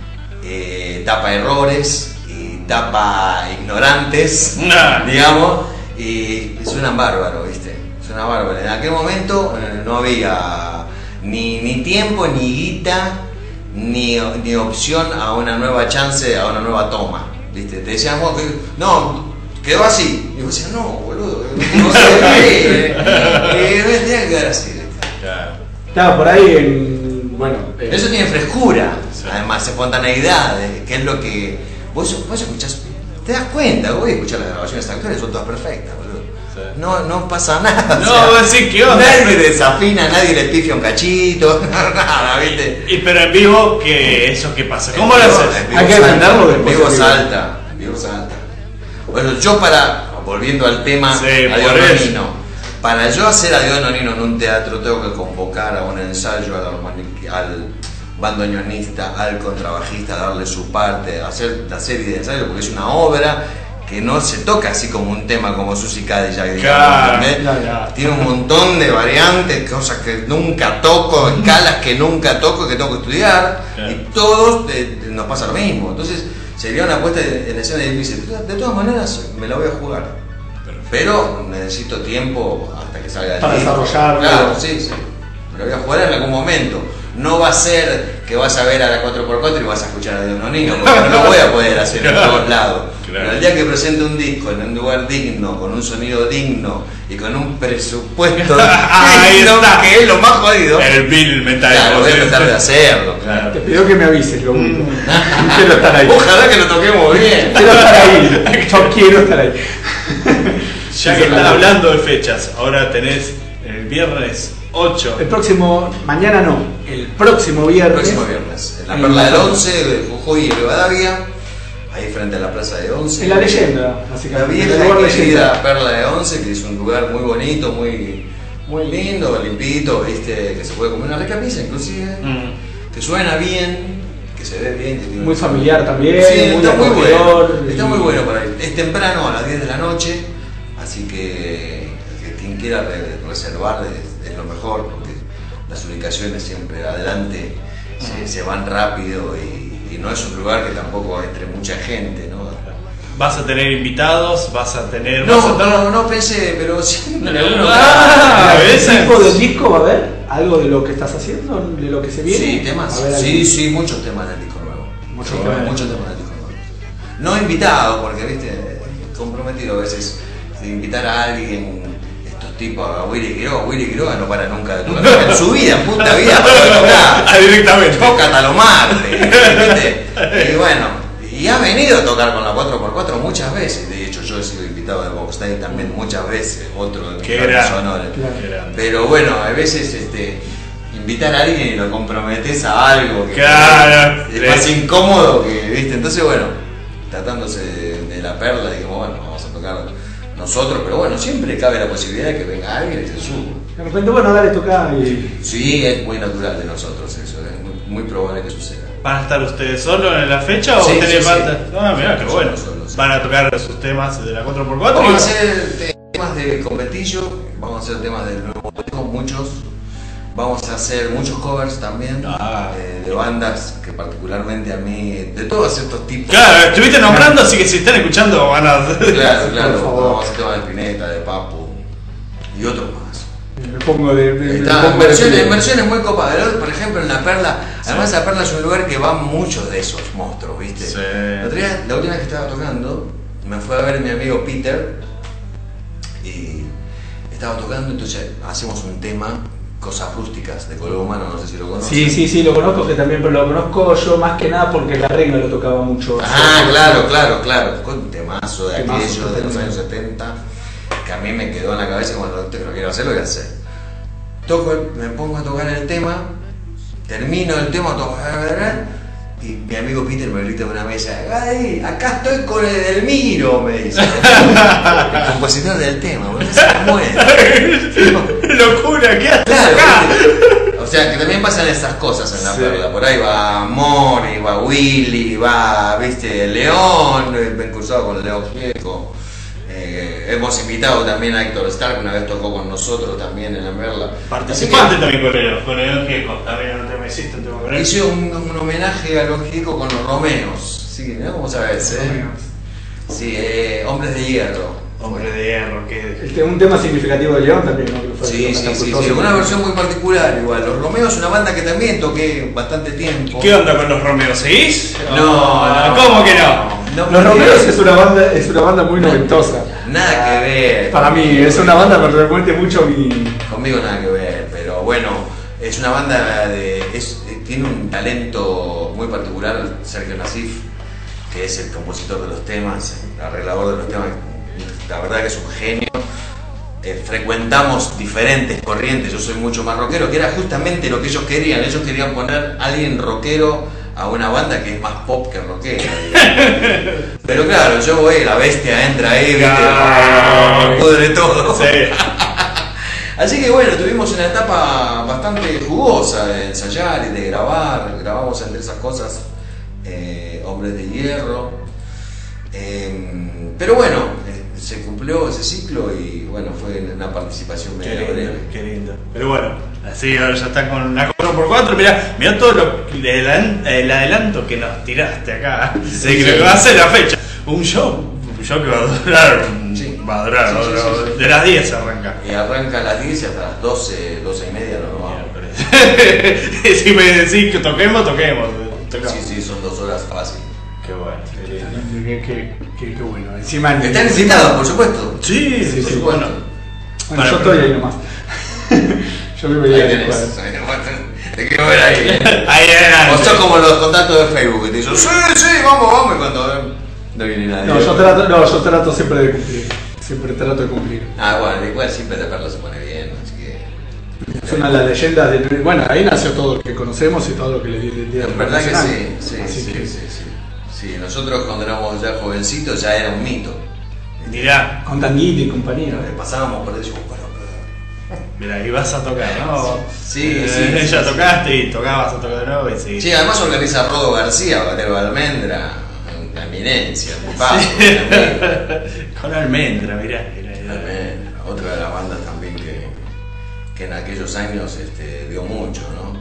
eh, tapa errores y tapa ignorantes, Nah. digamos, y suenan bárbaros, ¿viste? Suena bárbaro. En aquel momento eh, no había ni, ni tiempo, ni guita, ni, ni opción a una nueva chance, a una nueva toma, ¿viste? Te decían, "Vos que- no, quedó así". Y vos decías, no, boludo, no se ve, eh, me tenía que quedar así, ¿viste? Claro. Claro, por ahí, en, bueno... eh, Eso tiene frescura, Sí. además, espontaneidad, eh, que es lo que vos, vos escuchás, te das cuenta, vos escuchás las grabaciones actuales, son todas perfectas, boludo. Sí. No, no pasa nada. No, vos decís, ¿qué onda? Nadie desafina, nadie le pifia un cachito, nada, ¿viste? Y pero en vivo, ¿qué? ¿Eso qué pasa? ¿Cómo lo En vivo- haces? en vivo Hay que salta, aprenderlo En después vivo en vivo. salta, en vivo salta. Bueno, yo para, volviendo al tema, Sí, Adiós por eso. Nonino, para yo hacer Adiós Nonino en un teatro tengo que convocar a un ensayo al, armoni- al bandoneonista, al contrabajista, darle su parte, hacer la serie de ensayos porque es una obra que no se toca así como un tema como Susi Cadillac, digamos, Claro, ¿entendés? claro. Tiene un montón de variantes, cosas que nunca toco, escalas que nunca toco, que tengo que estudiar, Claro. y todos eh, nos pasa lo mismo. Entonces sería una puesta en escena difícil. De todas maneras, me la voy a jugar. Pero necesito tiempo hasta que salga el Para disco. desarrollarlo. Claro, sí, sí. Me la voy a jugar en algún momento. No va a ser que vas a ver a la cuatro por cuatro y vas a escuchar a Dios Nonino, porque no lo voy a poder hacer en todos lados. Claro. Pero el día que presente un disco en un lugar digno, con un sonido digno y con un presupuesto Ahí digno, está. que es lo más jodido, El Bill mental. claro, voy a tratar de hacerlo. Claro. Te pido que me avises, lo único. Quiero estar ahí. Ojalá que lo toquemos bien. Quiero estar ahí. Yo quiero estar ahí. Ya que estás hablando de fechas, ahora tenés el viernes ocho. El próximo, mañana no, el próximo El viernes. próximo viernes, en la Ahí Perla en del la- Once, de Jujuy y Rivadavia, ahí frente a la Plaza de Once. En la leyenda, La básicamente. vieja el y lugar querida leyenda. Perla de Once, que es un lugar muy bonito, muy, muy lindo, limpito, ¿viste? Que se puede comer una rica pizza inclusive, Mm. que suena bien, que se ve bien. Que tiene Muy un- familiar también, Sí, muy está muy bueno. acogedor, Está y- muy bueno para ir. Es temprano, a las diez de la noche, así que, que quien quiera re- reservar es, es lo mejor, porque las ubicaciones siempre adelante se, se van rápido y, y no es un lugar que tampoco entre mucha gente, ¿no? Vas a tener invitados, vas a tener. No, vas a- no, no pensé, pero siempre alguno Ah, ¿El ¿ves? tipo del disco va a haber? ¿Algo de lo que estás haciendo? ¿De lo que se viene? Sí, temas. A ver, Sí, algún- sí, muchos temas del disco nuevo. Muchos Sí, temas. muchos temas del disco nuevo. No invitados, porque viste, comprometido a veces de invitar a alguien, estos tipos, a Willy Quiroga. Willy Quiroga no para nunca de tocar. En su vida, en puta vida, para de tocar. Ah, directamente. Toca hasta los martes, ¿viste? Y bueno, y ha venido a tocar con la cuatro por cuatro muchas veces. De hecho, yo he sido invitado de Box Day también muchas veces, otro de mis Qué grandes grande. honores. Claro. Qué grande. Pero bueno, a veces este, invitar a alguien y lo comprometes a algo que Claro. es más incómodo que, ¿viste? Entonces, bueno, tratándose de, de la Perla, dijimos, bueno, vamos a tocar nosotros, pero bueno, siempre cabe la posibilidad de que venga alguien y se suba. De repente, bueno, dale, toca y... Sí, es muy natural de nosotros eso, es muy, muy probable que suceda. ¿Van a estar ustedes solos en la fecha o Sí, tenés sí, falta? sí. Ah, mirá, qué Solo, bueno. solo, sí. Van a tocar sus temas de la cuatro por cuatro. Vamos a hacer temas de competillo, vamos a hacer temas del nuevo disco, muchos. Vamos a hacer muchos covers también, Ah. eh, de bandas que particularmente a mí, de todos estos tipos. Claro, estuviste nombrando, así que si están escuchando van a... Claro, claro. Por favor. Vamos a hacer temas de Spinetta, de Papu y otros más. Me pongo de. de- me Está, pongo en de versiones, pie. en versiones muy copadas. Por ejemplo, en La Perla, además La Perla es un lugar que van muchos de esos monstruos, ¿viste? Sí. La, otra día- la última vez que estaba tocando, me fue a ver mi amigo Peter y estaba tocando, entonces hacemos un tema, Cosas Rústicas, de Color Humano, no sé si lo conoces. Sí, sí, sí, lo conozco, que también, pero lo conozco yo más que nada porque la regla lo tocaba mucho. Ah, claro, claro, claro. Con un temazo de Temazo, aquello, de los totalmente. años setenta, que a mí me quedó en la cabeza y cuando lo quiero hacer, lo voy a hacer. Toco, el- me pongo a tocar el tema, termino el tema, toco, y mi amigo Peter me grita de una mesa, ¡ay, acá estoy con el Delmiro! Me dice. El compositor del tema, boludo, se muere. ¡Locura! ¿Qué haces Claro, acá? ¿viste? O sea, que también pasan esas cosas en La Sí. Perla. Por ahí va Mori, va Willy, va, viste, León, eh, ven cruzado con León Gieco. Eh, hemos invitado también a Héctor Stark, una vez tocó con nosotros también en La Perla. Participante también con León, con León Gieco. También en un tema hiciste un tema con él. Hice un, un homenaje a León Gieco con los Romeos. Sí, ¿no? ¿Cómo sabes? Eh? Sí, eh, Hombres de Hierro. Hombre de hierro, que... Este, un tema significativo de León también, ¿no? Que fue Sí, lo sí, sí, catapultó. sí, una versión muy particular igual. Los Romeos es una banda que también toqué bastante tiempo. ¿Qué onda con los Romeos? ¿Seguís? No, no, ¿Cómo que no? no Los porque- Romeos es una banda, es una banda muy noventosa. Nada que ver. Para mí, es una banda que recuente mucho mi. Conmigo nada que ver, pero bueno, es una banda de. Es, tiene un talento muy particular, Sergio Nasif, que es el compositor de los temas, el arreglador de los temas. La verdad que es un genio. Eh, frecuentamos diferentes corrientes, yo soy mucho más rockero, que era justamente lo que ellos querían. Ellos querían poner a alguien rockero a una banda que es más pop que rockera. digamos. Pero claro, yo voy, la bestia entra ahí, ¿viste? Claro. Pudre todo. Sí. Así que bueno, tuvimos una etapa bastante jugosa de ensayar y de grabar. Grabamos entre esas cosas eh, Hombres de Hierro. Eh, pero bueno, eh, se cumplió ese ciclo y bueno, fue una participación Qué medio lindo, breve. qué lindo. Pero bueno, así ahora ya está con la cuatro por cuatro. Mirá, mirá todo lo, el, adelan- el adelanto que nos tiraste acá. De Sí, que lo sí. que va a ser la fecha. Un show, un show que va a durar. Sí. Va a durar, Sí, va a sí, durar- sí, sí. de las diez arranca. Y arranca a las diez y hasta las doce, doce y media no nos vamos. Si me decís que toquemos, toquemos. toquemos. Sí, sí, son dos horas fácil. Qué bueno, qué lindo. Qué, qué, qué, qué bueno. Encima. Están invitados, por supuesto. Sí, Sí, por sí, supuesto. bueno. Bueno, Para- yo estoy ahí nomás. Yo me Ahí veía tenés. después. Te quiero ver ahí. Ahí adelante. O sos como los contactos de Facebook que te dicen, sí, sí, vamos, vamos, y cuando no viene nadie. No, yo trato, no, yo trato siempre de cumplir. Siempre trato de cumplir. Ah, bueno, igual siempre de perla se pone bien, así que. Es una de las leyendas de. Bueno, ahí nació todo lo que conocemos y todo lo que le di el día En verdad que sí, nacional. sí, Así sí, que, sí, sí. Sí, nosotros cuando éramos ya jovencitos ya era un mito. Mirá, Con Tanguito y compañía. Eh, Pasábamos por eso, bueno, pero- mirá, y vas a tocar, ¿no? Sí, Eh, sí, Ya sí, tocaste y tocabas a tocar de nuevo y sí. Sí, además organiza Rodo García, Valero Almendra, una eminencia, un paso, Con almendra, mirá, mirá, mirá. Almendra, otra de las bandas también que, que en aquellos años este, dio mucho, ¿no?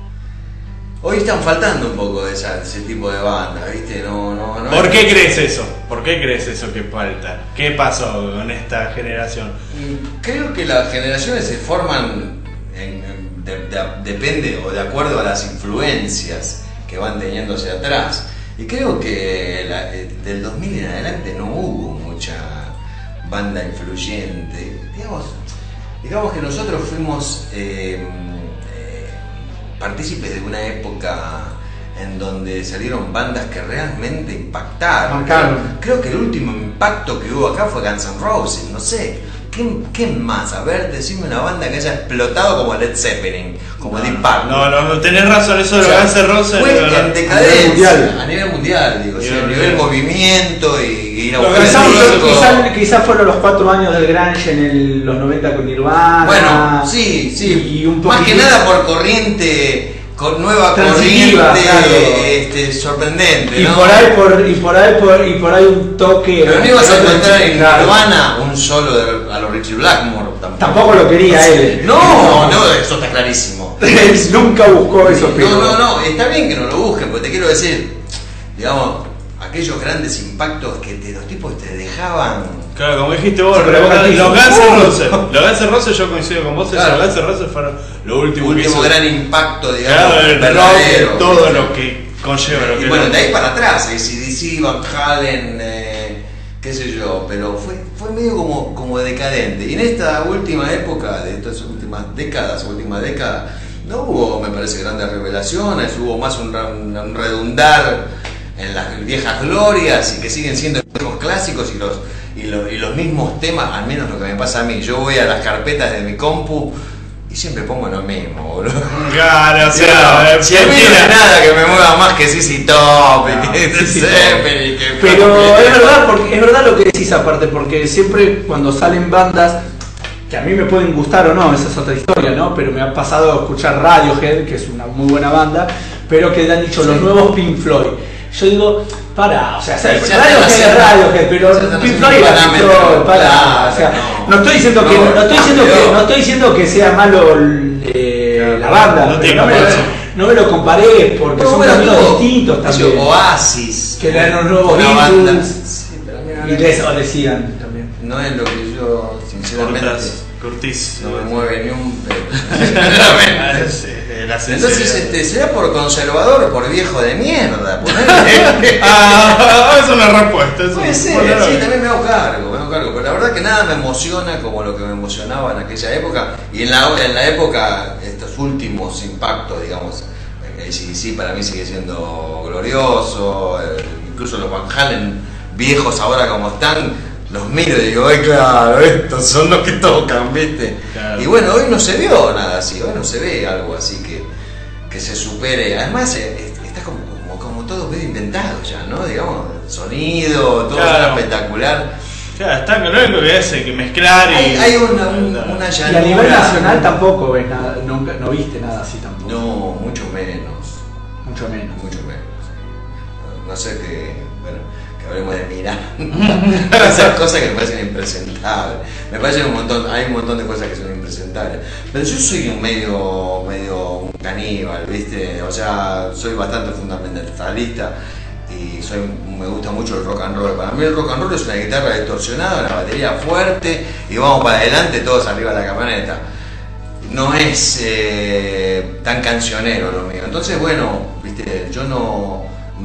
Hoy están faltando un poco de esa- ese tipo de bandas, ¿viste? No, no, no. ¿Por qué crees eso? ¿Por qué crees eso que falta? ¿Qué pasó con esta generación? Mm, Creo que las generaciones se forman, en- en- de- de- depende o de acuerdo a las influencias que van teniendo hacia atrás. Y creo que la- eh, del dos mil en adelante no hubo mucha banda influyente. Digamos, digamos que nosotros fuimos eh, eh, partícipes de una época en donde salieron bandas que realmente impactaron. Marcaron. Creo que el último impacto que hubo acá fue Guns N' Roses, no sé. ¿Qué, qué más? A ver, decime una banda que haya explotado como Led Zeppelin, como Deep Purple. No, no, tenés razón, eso O de sea, Guns N' Roses. fue de verdad. en decadencia, mundial. a nivel mundial, digo, sí, a Nivel nivel mundial. movimiento y, y ir a Lo buscar que el pensamos Quizás disco. quizá, quizá fueron los cuatro años del grunge en el- los noventa con Nirvana. Bueno, sí, sí. Y un Más que poquitín- nada por corriente con nueva transitiva, corriente, claro. este, sorprendente, Y ¿no? por ahí por, y por ahí por, y por ahí un toque. Pero no ibas a encontrar en Claro. Nirvana un solo de, a los Richie Blackmore. Tampoco, Tampoco lo quería él. No, no, eso está clarísimo. Nunca buscó eso, pero. No, no, no, está bien que no lo busquen, porque te quiero decir, digamos, aquellos grandes impactos que te, los tipos te dejaban. Claro, como dijiste vos, Sí, pero los vos Guns dijiste, N' ¡pum! Roses. Los Guns N' Roses yo coincido con vos, Claro. los Guns N' Roses fueron lo último que Último hizo. gran impacto, digamos, Claro, el rock, verdadero. de todo lo que conlleva. Lo Y que bueno, es- de ahí para atrás, A C D C, Van Halen, eh, qué sé yo, pero fue, fue medio como, como decadente. Y en esta última época, de estas últimas décadas, última década, no hubo, me parece, grandes revelaciones, hubo más un, un redundar en las viejas glorias y que siguen siendo viejos clásicos y los, y, los, y los mismos temas, al menos lo que me pasa a mí. Yo voy a las carpetas de mi compu y siempre pongo lo mismo, boludo. Claro, o Sí, sea, no, eh, si a mí no mentira. hay nada que me mueva más que C C Top, y que C C Zeppelin, que Pero es verdad, porque, es verdad lo que decís aparte, porque siempre cuando salen bandas, que a mí me pueden gustar o no, esa es otra historia, ¿no? Pero me ha pasado a escuchar Radiohead, que es una muy buena banda, pero que le han dicho los nuevos Pink Floyd. Yo digo, para, o sea, Ya Radiohead están es haciendo- Radiohead, pero ya están Pink haciendo Floyd era Pink parámetros, Floyd, para, claro, o sea, no. no estoy diciendo que, No, no estoy diciendo no, que, no no. estoy diciendo que sea malo eh, Claro, la banda, no pero tiene no, me, comparación. no me lo comparé, porque No, son bueno, caminos tuvo- distintos qué sé también. yo, Oasis, Que eran los nuevos una banda. Beatles. Sí, pero a mí Y les o decían también. no es lo que yo, sinceramente, Cortás, Curtis. no me mueve ni un pelo. Ah, Sinceramente. sí, eh, la Entonces, sinceridad. este, será por conservador o por viejo de mierda. ponele. Ah, es una respuesta. Es Puede un- ser, bueno, sí, también me hago cargo, me hago cargo, pero la verdad que nada me emociona como lo que me emocionaba en aquella época y en la, en la época, estos últimos impactos, digamos, A C D C para mí sigue siendo glorioso, eh, incluso los Van Halen viejos ahora como están, los miro y digo, ay claro, estos son los que tocan, ¿viste? Claro. Y bueno, hoy no se vio nada así, hoy no se ve algo así que, que se supere, además eh, está como, como, como todo medio inventado ya, ¿no? Digamos, sonido, todo Claro. es espectacular. Ya, está, lo único que hace que mezclar y. Hay, hay una, un- una Y llanura. a nivel nacional tampoco ves nada, nunca, no viste nada así tampoco. No, mucho menos. Mucho menos. Mucho menos. No, no sé que, bueno, que hablemos de Miranda. Esas cosas que me parecen impresentables. Me parece un montón, hay un montón de cosas que son impresentables. Pero yo soy un medio, medio un caníbal, ¿viste? O sea, soy bastante fundamentalista y soy, me gusta mucho el rock and roll. Para mí el rock and roll es una guitarra distorsionada, una batería fuerte y vamos para adelante todos arriba de la camioneta. No es eh, tan cancionero lo mío. Entonces, bueno, viste, yo no,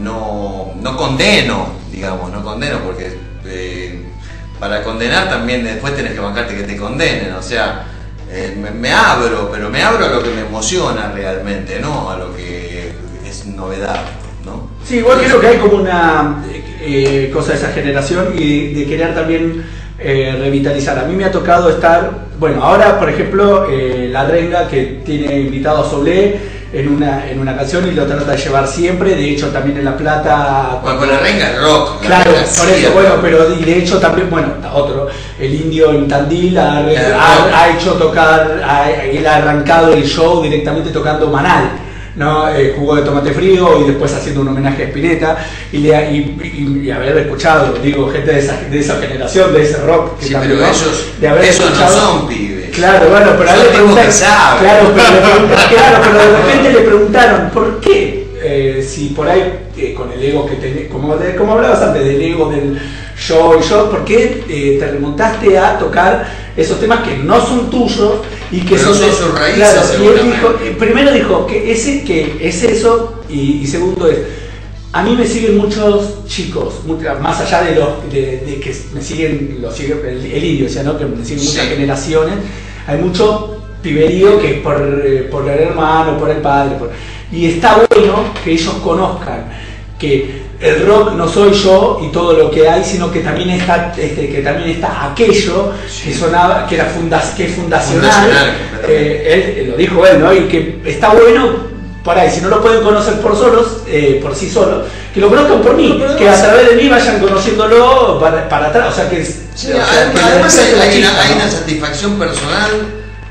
no, no condeno, digamos, no condeno porque eh, para condenar también después tenés que bancarte que te condenen. O sea, eh, me, me abro, pero me abro a lo que me emociona realmente, no a lo que es novedad, ¿no? Sí, igual creo que hay como una eh, cosa de esa generación y de querer también eh, revitalizar. A mí me ha tocado estar, bueno, ahora por ejemplo, eh, La Renga, que tiene invitado a Soblé en una, en una canción y lo trata de llevar siempre, de hecho también en La Plata... Bueno, con la renga es rock. la Claro, renga es por eso, cierto. bueno, pero y de hecho también, bueno, otro, el indio en Tandil ha, ha- ha hecho tocar, ha, él ha arrancado el show directamente tocando Manal, ¿no? Eh, jugo de tomate frío y después haciendo un homenaje a Spinetta y, le ha- y, y- y haber escuchado, digo, gente de esa, de esa generación, de ese rock que Sí, también, pero ¿no? ellos, De haber esos no escuchado- son pibes. Claro, bueno, pero a él Son le tipos preguntaron, que saben. claro, pero, le preguntaron- claro, pero de repente le preguntaron, ¿por qué? Eh, si por ahí, eh, con el ego que tenés, como, de- como hablabas antes, del ego del show y show, ¿por qué eh, te remontaste a tocar esos temas que no son tuyos y que Pero son, son de- sus raíces, claro, y él seguramente. dijo, eh, primero dijo que ese que es eso y, y segundo es, a mí me siguen muchos chicos, mucha- más allá de los de, de que me siguen, lo sigue el, el indio, o sea, ¿no? Que me siguen muchas Sí. generaciones, hay mucho piberío que es por, eh, por el hermano, por el padre, por- y está bueno que ellos conozcan que el rock no soy yo y todo lo que hay, sino que también está, este, que también está aquello Sí. que sonaba, que era funda, que es fundacional, Fundacional, completamente. eh, él, lo dijo él, ¿no? Y que está bueno. Por ahí, si no lo pueden conocer por solos, eh, por sí solos, que lo conozcan por mí, que a través de mí vayan conociéndolo para, para atrás, o sea que... Sí, o sea, además, que además le hay, despierten la hay una, chispa, hay ¿no? una satisfacción personal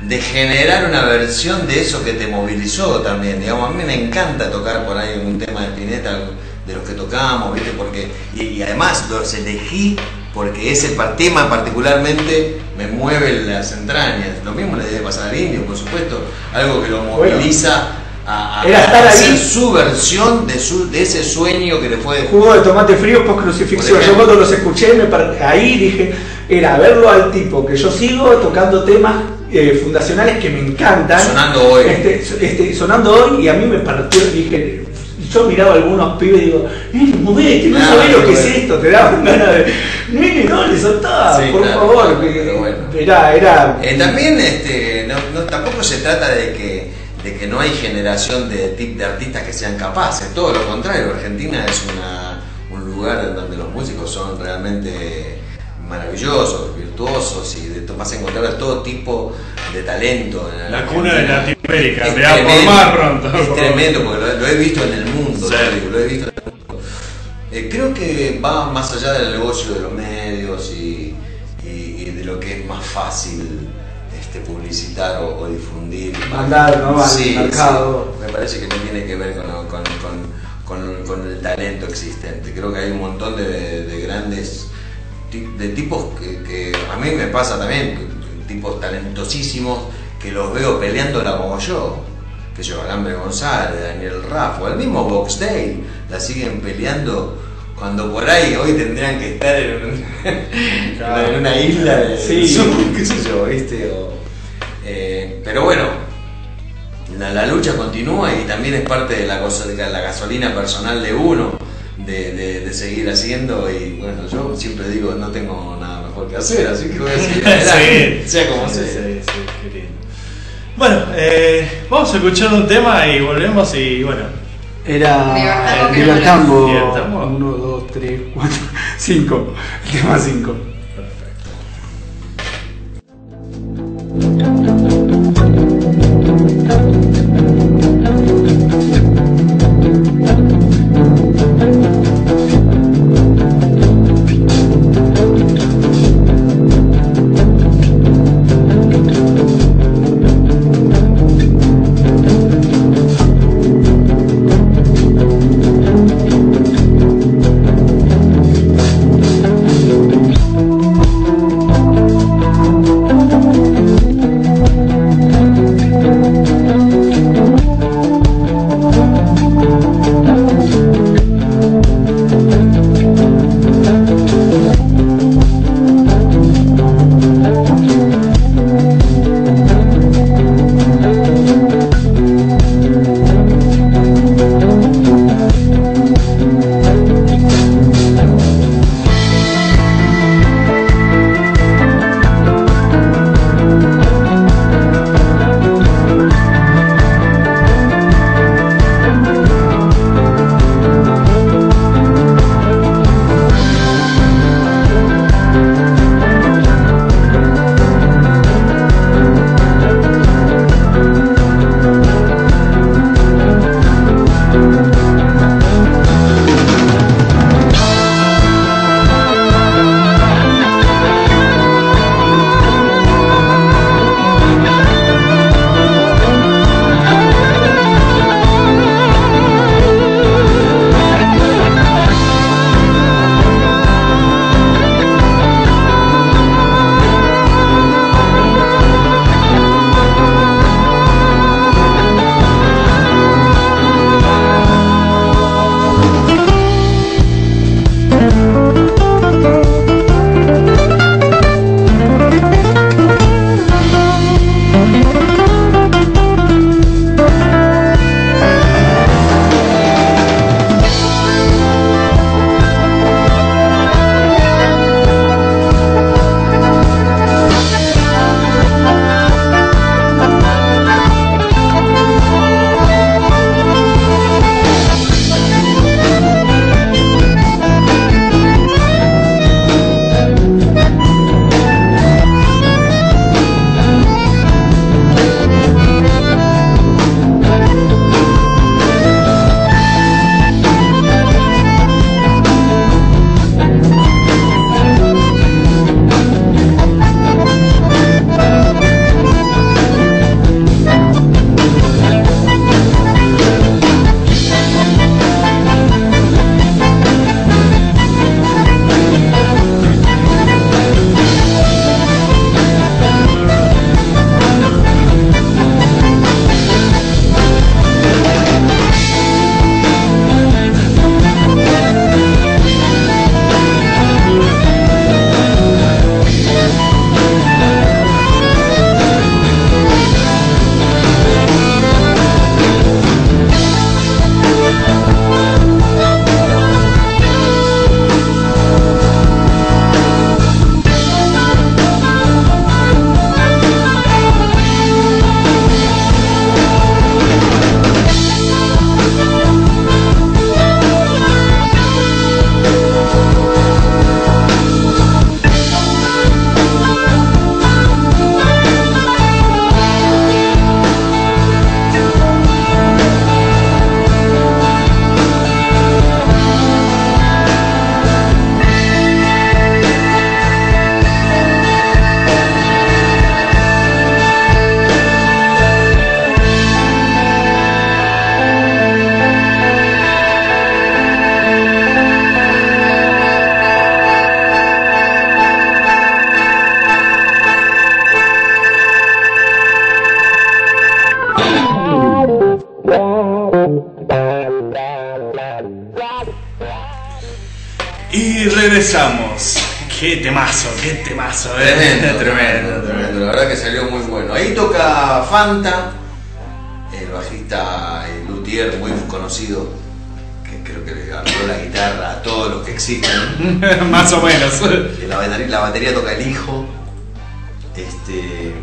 de generar una versión de eso que te movilizó también. Digamos, a mí me encanta tocar por ahí un tema de Spinetta, de los que tocamos, ¿viste? Porque, y, y además los elegí porque ese tema particularmente me mueve las entrañas. Lo mismo le debe pasar al Indio, por supuesto, algo que lo moviliza a, a, era estar a hacer ahí. su versión de, su, de ese sueño que le fue... Jugo de tomate frío post crucifixión. Yo cuando los escuché, me par... ahí dije, era verlo al tipo que yo sigo tocando temas eh, fundacionales que me encantan. Sonando hoy. Este, este, sonando hoy, y a mí me partió, dije, yo miraba a algunos pibes y digo, nene, movete, no, no sabés lo que bueno. es esto, te daban ganas de, nene, no, le soltaba, sí, por claro, favor. Claro, pero bueno. Era, era... Eh, también este, no, no, tampoco se trata de que, de que no hay generación de, de artistas que sean capaces, todo lo contrario. Argentina es una, un lugar en donde los músicos son realmente maravillosos, virtuosos, y de, vas a encontrar todo tipo de talento. En la cuna de Latinoamérica, es me va por más pronto. Es tremendo, porque lo, lo he visto en el mundo, sí. digo, lo he visto en el mundo. Eh, creo que va más allá del negocio de los medios y, y, y de lo que es más fácil este, publicitar o, o difundir. Mandar, ¿no? Al sí, mercado. Sí, me parece que no tiene que ver con, con, con, con, con el talento existente. Creo que hay un montón de, de grandes... de tipos que, que a mí me pasa también, tipos talentosísimos que los veo peleándola como yo, que yo, Alambre González, Daniel Raffo, el mismo Box Day, la siguen peleando cuando por ahí hoy tendrían que estar en, un, claro. en una isla de sí. Zoom, qué sé yo, ¿viste? O, eh, pero bueno, la, la lucha continúa y también es parte de la, de la gasolina personal de uno. De, de, de seguir haciendo, y bueno, yo siempre digo, no tengo nada mejor que hacer, así que voy a seguir adelante, sí, sea como sí, sea. Sí, sí, qué lindo. Bueno, eh, vamos a escuchar un tema y volvemos y bueno. Era Libertambo, Libertambo, uno, dos, tres, cuatro, cinco, el tema cinco. regresamos. Qué temazo, qué temazo, ¿eh? Tremendo, tremendo, tremendo. La verdad que salió muy bueno. Ahí toca Fanta, el bajista, el luthier muy conocido, que creo que le agarró la guitarra a todos los que existen. Más o menos. La batería, la batería toca el hijo. Este.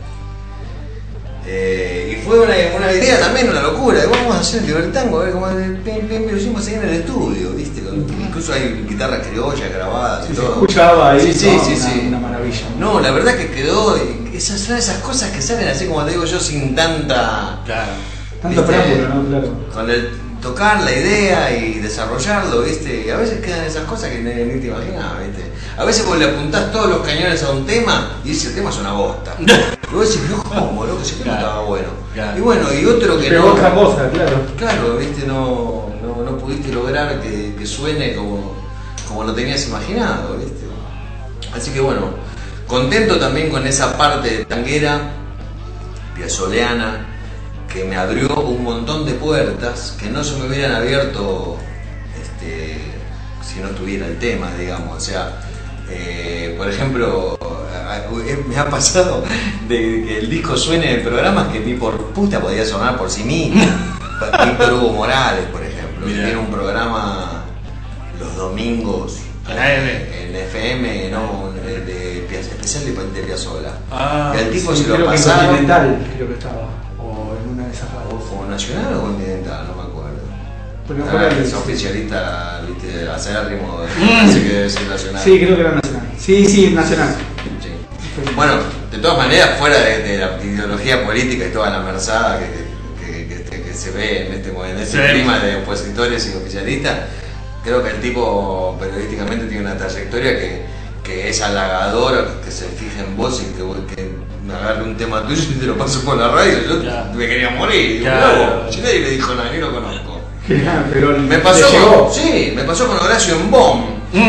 Eh, y fue una, una idea también, una locura. Vamos a hacer el divertango, a ver cómo pim, pim, lo hicimos ahí en el estudio, ¿viste? Con, incluso hay guitarras criollas grabadas Sí, y se todo. escuchaba ahí, Sí, sí, ¿no? sí, una, sí. una maravilla. No, la verdad que quedó. Esas son esas cosas que salen así como te digo yo, sin tanta. Claro. Tanto ¿viste? preámbulo, ¿no? Claro. Con el tocar la idea y desarrollarlo, ¿viste? Y a veces quedan esas cosas que ni, ni te imaginabas, ¿viste? A veces vos le apuntás todos los cañones a un tema y ese tema es una bosta. Y vos decís, no, ¿cómo, loco? Ese tema Claro. estaba bueno. Claro. Y bueno, y otro que Pero no. otra cosa, claro. Claro, ¿viste? No, no, no pudiste lograr que, que suene como, como lo tenías imaginado, ¿viste? Así que bueno, contento también con esa parte tanguera, piazzoleana, que me abrió un montón de puertas que no se me hubieran abierto este, si no tuviera el tema, digamos. O sea, eh, por ejemplo, me ha pasado de que el disco suene en programas que ni por puta podía sonar por sí mismo. Víctor Hugo Morales, por ejemplo, que Mirá. tiene un programa los domingos En A M. en F M, no, de, de, especial de, de Piazzolla. Ah, y al tipo Sí, se lo creo que en pasaron. Continental, creo que estaba. O en una de esas radios. ¿O nacional o continental? No me acuerdo. Pero Ah, fuera de- es oficialista, viste, acérrimo, así que debe ser nacional. Sí, creo que era nacional. Sí, sí, nacional. Sí. Bueno, de todas maneras, fuera de, de la ideología política y toda la merzada que, que, que, que- que se ve en este, en este Sí. clima de opositores y oficialistas, creo que el tipo periodísticamente tiene una trayectoria que, que es halagadora, que se fije en vos y que, que agarre un tema tuyo y te lo paso por la radio. Yo Claro. me quería morir. Digo, Claro. no, si nadie le dijo nada, ni lo conozco. Pero Me le pasó llegó. con, sí, me pasó con Horacio Embom.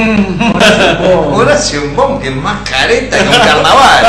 Oh. Horacio Embom, que es más careta que un carnaval.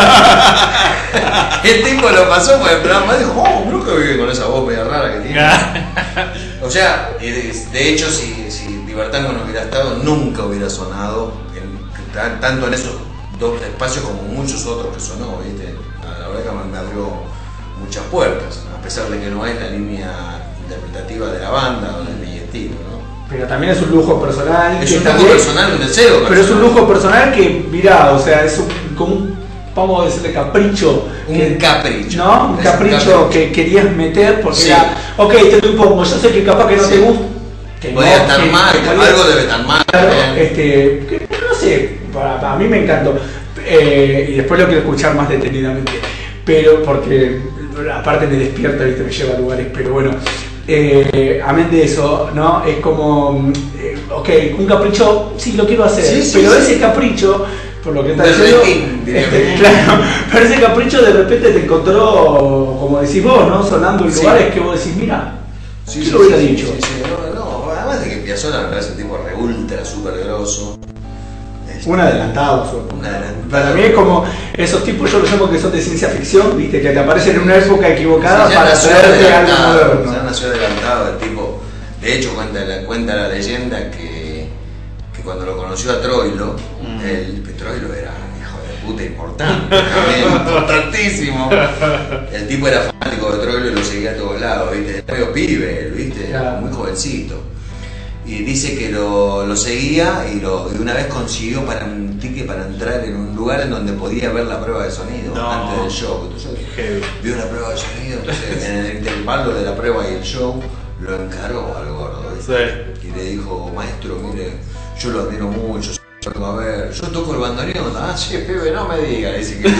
El tipo lo pasó por el programa y dijo, oh, creo que vive con esa voz media rara que tiene. O sea, y de, de hecho, si, si Libertango no hubiera estado, nunca hubiera sonado, en- tan- tanto en esos dos espacios como muchos otros que sonó, ¿viste? La verdad que me, me abrió muchas puertas, a pesar de que no es la línea interpretativa de la banda o de mi estilo, ¿no? Pero también es un lujo personal. Es que un lujo también- personal, un deseo personal. Pero es un lujo personal que, mirá, o sea, es un, como un, vamos a decirle capricho. Un que- capricho. ¿No? Un Es un capricho, capricho. que querías meter porque Sí. era, ok, te lo impongo, yo sé que capaz que no Sí. te gusta. Que Podía no, estar que- mal, que podía- algo debe estar mal. Claro, también. este, que- no sé, para, para mí me encantó. Eh, y después lo quiero escuchar más detenidamente. Pero porque aparte me despierta, ¿viste? Me lleva a lugares, pero bueno. Eh, amén de eso, ¿no? Es como, eh, ok, un capricho, sí lo quiero hacer, Sí, sí, pero sí. ese capricho, por lo que está De diciendo, repente, de este, repente. claro, pero ese capricho de repente te encontró, como decís vos, ¿no? Sonando en Sí. lugares que vos decís, mira, Sí, ¿qué sí, lo hubiera sí, dicho? sí, sí, no, no, además de que Piazzolla me parece un tipo re ultra, súper grosso. Este, Un adelantado, su- Un adelantado. Para mí es como esos tipos, yo los llamo que son de ciencia ficción, viste, que te aparecen en una época equivocada Sí, ya para nació traerte algo adelantado, moderno. ya nació adelantado el tipo. De hecho, cuenta la, cuenta la leyenda que, que cuando lo conoció a Troilo, Mm. el, que Troilo era un hijo de puta importante, también, importantísimo. El tipo era fanático de Troilo y lo seguía a todos lados, ¿viste? Era medio pibe, él, ¿viste? Claro. Muy jovencito. Y dice que lo, lo seguía y, lo, y una vez consiguió para un ticket para entrar en un lugar en donde podía ver la prueba de sonido No. antes del show. Entonces, Heavy. vio la prueba de sonido, entonces en el intervalo de la prueba y el show lo encaró al gordo, ¿viste? Sí. Y le dijo, maestro, mire, yo lo admiro mucho, vengo a ver, yo toco el bandoneón. Ah, sí, pibe, no me diga, dice que...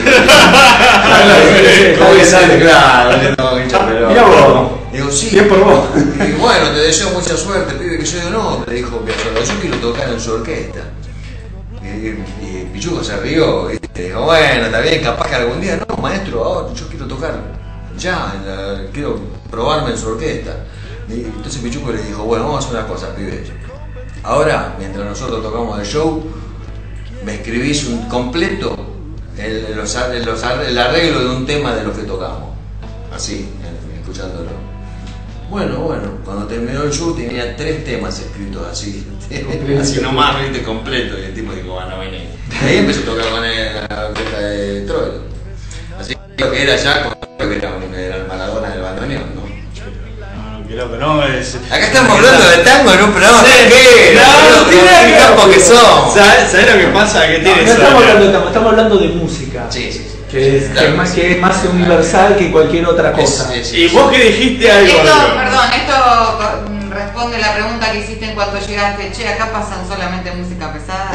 Está bien, dale. Claro, le tengo que hinchar pelota. Mirá vos. Digo, sí. Bien por vos. Y bueno, te deseo mucha suerte, pibe, que yo digo, no, le dijo Piazzolla, yo quiero tocar en su orquesta. Y, y Pichuco se rió, ¿viste? Dijo, bueno, está bien, capaz que algún día, no, maestro, ahora yo quiero tocar ya, en la- quiero probarme en su orquesta. Y entonces Pichuco le dijo, bueno, vamos a hacer una cosa, pibe. Ahora, mientras nosotros tocamos el show, me escribís un completo el, los, ar- los ar- el arreglo de un tema de los que tocamos. Así, eh, escuchándolo. Bueno, bueno, cuando terminó el show tenía tres temas escritos así, así nomás, viste, completo, y el tipo dijo, bueno, vení. Y ahí empezó a tocar con el, la orquesta de Troilo. Así que lo que era ya, creo que era, un, era el Maradona del bandoneón, ¿no? No, qué loco, no es... Acá estamos hablando de tango en un programa Sí, ¿qué? no, no tiene nada que ver, porque somos. ¿Sabes, ¿Sabes lo que pasa? Que No, tiene no eso? estamos hablando de tango, estamos hablando de música. Sí, sí, sí. Que es, Claro, que es más, sí. que es más universal que cualquier otra cosa. Es- es- Y vos que dijiste algo. Esto, algo. perdón, esto mm, responde la pregunta que hiciste en cuanto llegaste. Che, acá pasan solamente música pesada.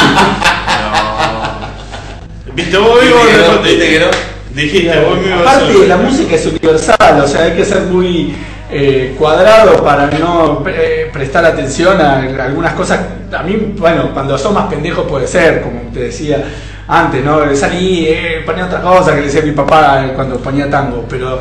No. ¿Viste vos mismo? ¿Viste que no? respondiste. ¿Viste que no? Dijiste vos mismo. Aparte, solo. la música es universal, o sea, hay que ser muy eh, cuadrado para no eh, prestar atención a algunas cosas. A mí, bueno, cuando sos más pendejo puede ser, como te decía antes, ¿no? Salí, eh, ponía otra cosa que le decía mi papá cuando ponía tango, pero,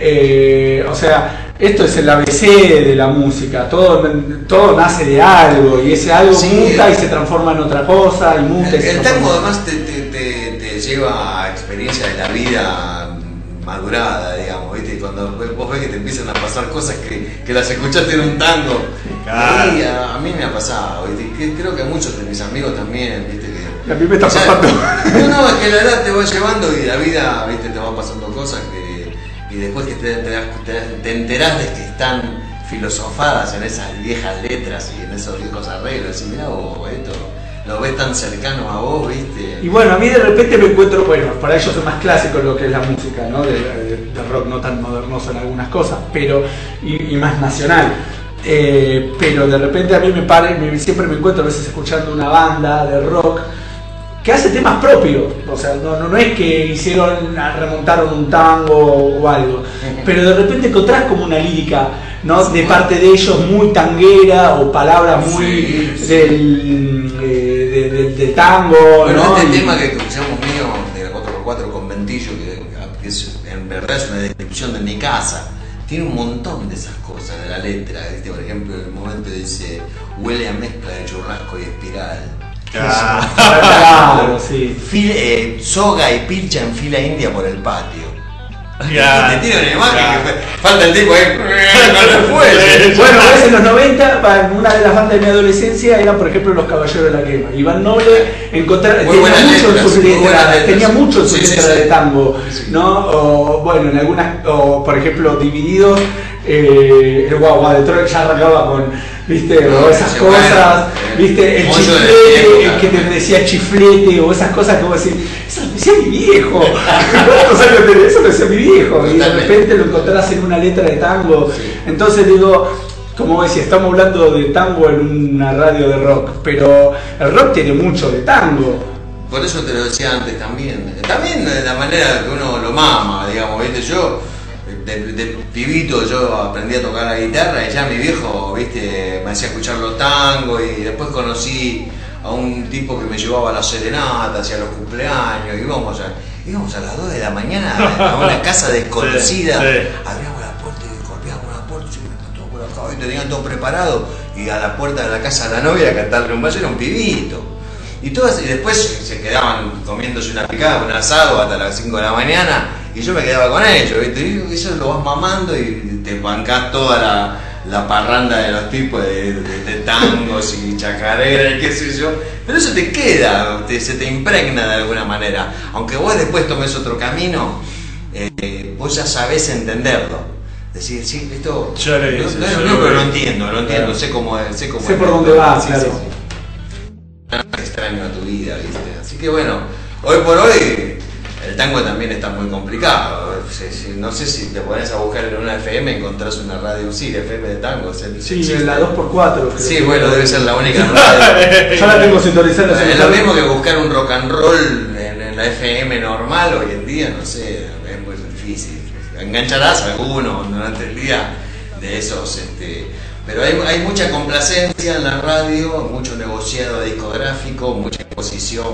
eh, o sea, esto es el A B C de la música, todo, todo nace de algo, y ese algo Sí. muta y se transforma en otra cosa, y muta y El, se el transforma. tango además te, te, te, te lleva a experiencia de la vida madurada, digamos, ¿viste? Cuando vos ves que te empiezan a pasar cosas que, que las escuchaste en un tango. Claro. Y a, a mí me ha pasado, ¿viste? Que creo que a muchos de mis amigos también, ¿viste? Que, Y a mí me está o sea, pasando. No, no, es que la edad te va llevando y la vida, ¿viste? Te va pasando cosas que, y después que te, te, das- te, te enterás de que están filosofadas en esas viejas letras y en esos viejos arreglos. Y mirá vos, esto lo ves tan cercano a vos, ¿viste? Y bueno, a mí de repente me encuentro, bueno, para ellos es más clásico lo que es la música, ¿no? De, de- de rock, no tan modernoso en algunas cosas, pero y, y más nacional. Eh, pero de repente a mí me pare, me- siempre me encuentro a veces escuchando una banda de rock que hace temas propios, o sea, no, no, no es que hicieron, remontaron un tango o algo, pero de repente encontrás como una lírica, ¿no? De parte de ellos muy tanguera o palabras muy Sí, sí. del, eh, de- de- del tango, Bueno, ¿no? este Y- tema que escuchamos mío de la cuatro por cuatro con Ventillo, que, que es, en verdad es una descripción de mi casa, tiene un montón de esas cosas de la letra, ¿viste? Por ejemplo, en el momento dice, huele a mezcla de churrasco y espiral. Claro. Claro, sí. Fil- eh, soga y pilcha en fila india por el patio. Claro. Y te tiro una imagen Claro. que fue- falta el tipo ahí con el fuelle. Bueno, ves, en los noventa, pa- una de las bandas de mi adolescencia eran, por ejemplo, Los Caballeros de la Quema. Iván Noble encontrar, Muy tenía buenas mucho en letras, sus muy letras, buenas letras. tenía mucho en sus Sí, sí, letras sí. de tango, Sí. ¿no? O, bueno, en algunas, o por ejemplo, Divididos, eh, el Guagua de Troy ya arrancaba con, viste, No, o esas sí, cosas, bueno, viste, el mucho de chiflete, época. el que te decía chiflete, o esas cosas que vos decís, eso lo decía mi viejo, ¿cuántos años tenés? Eso lo decía mi viejo, y de Totalmente. repente lo encontrás en una letra de tango, Sí. entonces digo, como decía, estamos hablando de tango en una radio de rock, pero el rock tiene mucho de tango. Por eso te lo decía antes también. También de la manera que uno lo mama, digamos, ¿viste? Yo, de, de pibito, yo aprendí a tocar la guitarra y ya mi viejo, ¿viste? Me hacía escuchar los tangos y después conocí a un tipo que me llevaba a las serenatas y a los cumpleaños. Íbamos a, íbamos a las dos de la mañana a una casa desconocida, Sí, sí. abríamos la puerta y golpeábamos la puerta y me todo por acá, ¿viste? Tenían todo preparado y a la puerta de la casa de la novia a cantarle un vaso, era un pibito. Y todas, y después se quedaban comiéndose una picada, un asado hasta las cinco de la mañana, y yo me quedaba con ellos, ¿viste? Y eso lo vas mamando y te bancás toda la, la parranda de los tipos de, de- de tangos y chacareras y qué sé yo. Pero eso te queda, te- se te impregna de alguna manera. Aunque vos después tomes otro camino, eh, vos ya sabés entenderlo. Decir, sí, esto. Yo lo hice, no, no, yo no, lo pero vi. lo entiendo, lo entiendo, Claro. sé cómo es, sé cómo Sé es. por dónde va, Sí, claro. sí, sí. Extraño a tu vida, ¿viste? Así que bueno, hoy por hoy el tango también está muy complicado. Sí, sí, no sé si te pones a buscar en una F M encontrás una radio, sí, F M de tango. Sí, Sí, existe. en la dos por cuatro. creo Sí, que- bueno, debe ser la única radio. Yo la tengo sintonizada. Es lo mismo que buscar un rock and roll en, en la F M normal hoy en día, no sé, es muy difícil. Engancharás alguno durante el día de esos, este, pero hay, hay mucha complacencia en la radio, mucho negociado discográfico, mucha exposición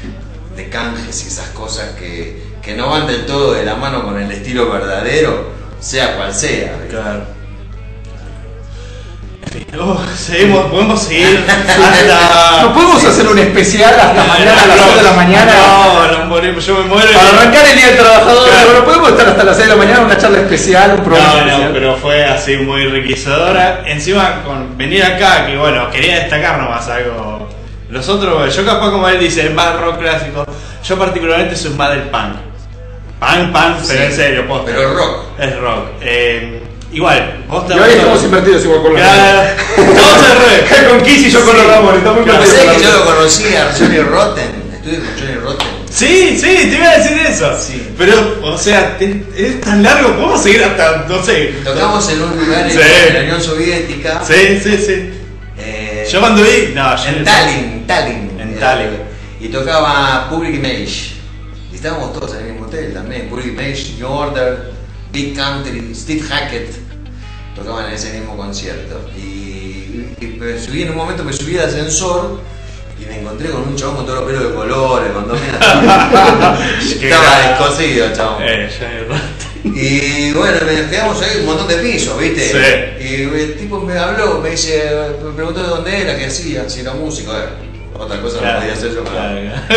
de canjes y esas cosas que, que no van del todo de la mano con el estilo verdadero, sea cual sea. ¿viste? Claro. Oh, seguimos, podemos seguir hasta. ¿No podemos hacer un especial hasta mañana a las seis de la mañana? No, no, morimos, yo me muero. Para y- arrancar el Día del Trabajador, Claro. no podemos estar hasta las seis de la mañana, una charla especial, un programa No, especial. no, pero fue así muy enriquecedora. Encima, con venir acá, que bueno, quería destacar nomás algo. Los otros, yo capaz como él dice, más rock clásico. Yo particularmente soy más del punk. Punk, punk, pero Sí, en serio, posta. pero rock. Es rock. Eh, igual, vos te Y hoy estamos invertidos igual con la Claro, todos al revés. con Kiss y yo con los Ramones, estamos muy Claro. contentos. Pensé que yo lo conocía, a Johnny Rotten. Estuve con Johnny Rotten. Sí, sí, te iba a decir eso. Sí. Pero, o sea, te- es tan largo, podemos seguir hasta, no sé. Tocamos en un lugar en Sí. la Unión Soviética. Sí, sí, sí. eh, Yo cuando vi. No, yo en Tallinn, Tallinn. En eh, Tallinn. Y tocaba Public Image. Y estábamos todos en el mismo hotel también. Public Image, New Order, Big Country, Steve Hackett. Tocaban en ese mismo concierto. Y, y me subí en un momento, me subí al ascensor y me encontré con un chabón con todos los pelos de colores, con dos minas. Estaba descosido el chabón. Eh, Johnny Rotten. Y bueno, me quedamos ahí un montón de pisos, ¿viste? Sí. Y el tipo me habló, me dice, me preguntó de dónde era, qué hacía, si era músico, eh. Otra cosa Claro, no podía hacer yo, claro,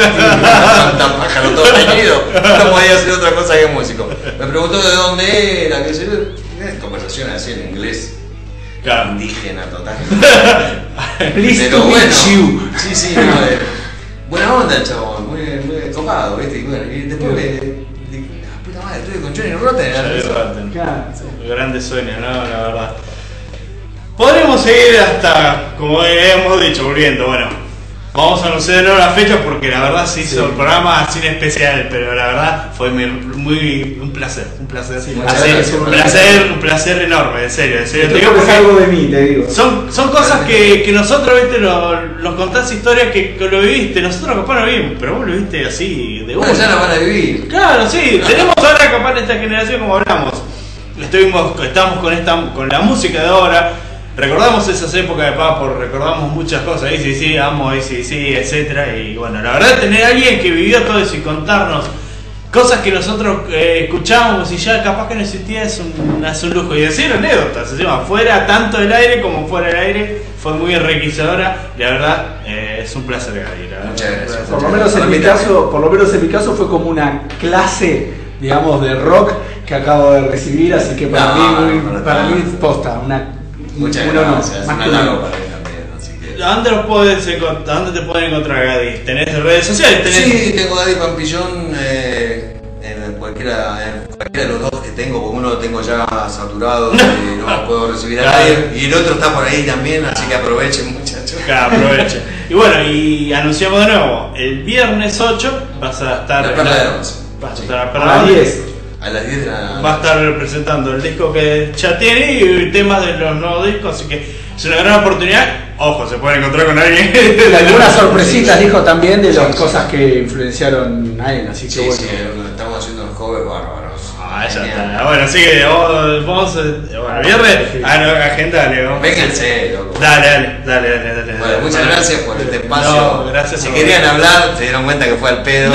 pero tan pájaro todo teñido, no podía hacer otra cosa que músico. Me preguntó de dónde era, qué sé yo. Eh, Conversaciones así en inglés, Claro. indígena total. Please Pero to meet bueno, you. sí, sí, no, de, buena onda el chabón, muy, muy copado, ¿viste? Y bueno, y después me dije, ah, puta madre, estuve con Johnny Rotten en la Johnny ascensor. Rotten. Claro, sí. Grandes sueños, ¿no? La verdad. Podremos seguir hasta, como hemos dicho, volviendo. Bueno, vamos a anunciar de nuevo las fechas porque la verdad se hizo Sí. el programa sin especial, pero la verdad fue muy, muy- un placer, un placer. Sí, Así, muchas gracias. un placer, un placer enorme, en serio, en serio. Te digo Esto es porque algo de mí, te digo. son, son cosas que, que nosotros, viste, lo- nos contás historias que, que lo viviste, nosotros capaz no lo vimos, pero vos lo viste así de Bueno, ya una. la van a vivir. Claro, sí, tenemos ahora capaz de esta generación como hablamos. Estuvimos, estamos con esta con la música de ahora. Recordamos esas épocas de Papo, recordamos muchas cosas, ahí sí, sí, amo, ahí sí, sí, etcétera. Y bueno, la verdad tener a alguien que vivió todo eso y contarnos cosas que nosotros eh, escuchábamos y ya capaz que no existía es un, es un lujo. Y decir anécdotas, encima, fuera tanto del aire como fuera del aire, fue muy enriquecedora. La verdad, eh, es un placer, Gaby. la verdad. Muchas gracias. Por lo menos en mi caso, por lo menos en mi caso fue como una clase, digamos, de rock que acabo de recibir, así que para No, mí, muy- no, no, para no. mí posta, una Muchas un honor, gracias. más Un que un halago honor. para mí también, así que. ¿A dónde, los puedes encont- ¿A dónde te pueden encontrar, Gadi? ¿Tenés redes sociales? ¿Tenés? Sí, tengo Daddy Pampillón eh, en, cualquiera, en cualquiera de los dos que tengo, porque uno lo tengo ya saturado y no puedo recibir a Claro. nadie. Y el otro está por ahí también, así que aprovechen, muchachos. Acá, aproveche. Y bueno, y anunciamos de nuevo, el viernes ocho vas a estar La en Perla de Once. vas a Sí. estar en la A Perla las de Once. diez. A las diez de la Va a estar presentando el disco que ya tiene y temas de los nuevos discos, así que es una gran oportunidad. Ojo, se pueden encontrar con alguien. Y algunas sorpresitas dijo también de las cosas que influenciaron a él, así que Sí, bueno. sí, estamos haciendo unos covers bárbaros. Ah, ya Genial. está. Bueno, así que vamos, vamos eh, bueno, viernes. Ah, no, agenda, dale. vamos. Vénganse, loco. Dale, dale, dale, dale, dale. Bueno, muchas Bueno. gracias por este espacio. No, gracias si a querían vos. hablar, se dieron cuenta que fue al pedo. No,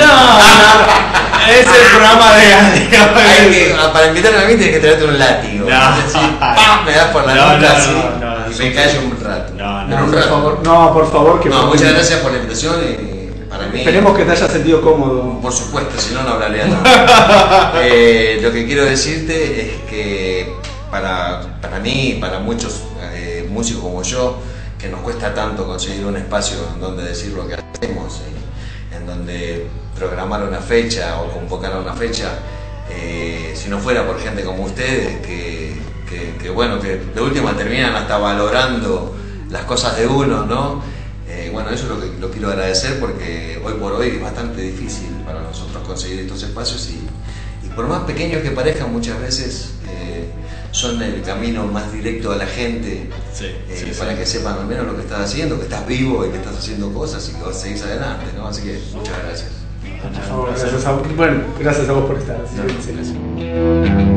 no, es el programa de Gadi. Hay que, para invitarme a mí tienes que traerte un látigo. No. Así, ¡pam! Me das por la No, nuca no, así no, no, y no, me no. callo un rato. No, no, Pero No, un por rato. favor, no, por favor, que No, fue muchas muy- gracias por la invitación y para mí. Esperemos que te hayas sentido cómodo. Por supuesto, si no, no hablaría nada. eh, lo que quiero decirte es que para, para mí, para muchos eh, músicos como yo, que nos cuesta tanto conseguir un espacio en donde decir lo que hacemos, eh, en donde programar una fecha o convocar a una fecha, eh, si no fuera por gente como ustedes, que, que, que bueno, que de última terminan hasta valorando las cosas de uno, ¿no? Eh, bueno, eso es lo que lo quiero agradecer porque hoy por hoy es bastante difícil para nosotros conseguir estos espacios y, y por más pequeños que parezcan muchas veces eh, son el camino más directo a la gente Sí, eh, sí, para sí. que sepan al menos lo que estás haciendo, que estás vivo y que estás haciendo cosas y que vas a seguir adelante, ¿no? Así que muchas gracias. Por favor, gracias a, bueno, gracias a vos por estar. así No, que, sí. gracias.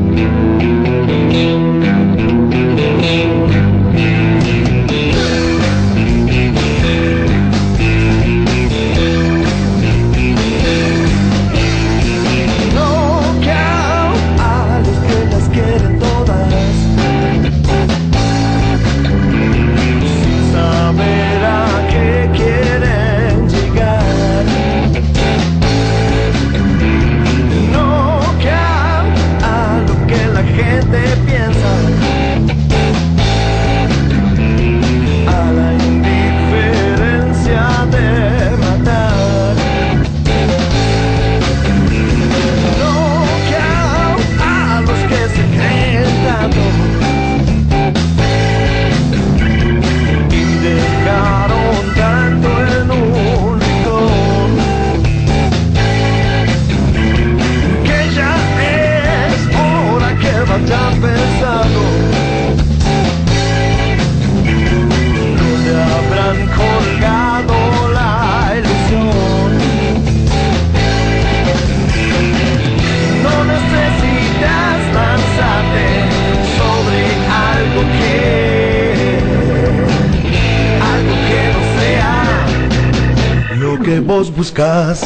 A los que las quieren todas. vos buscás.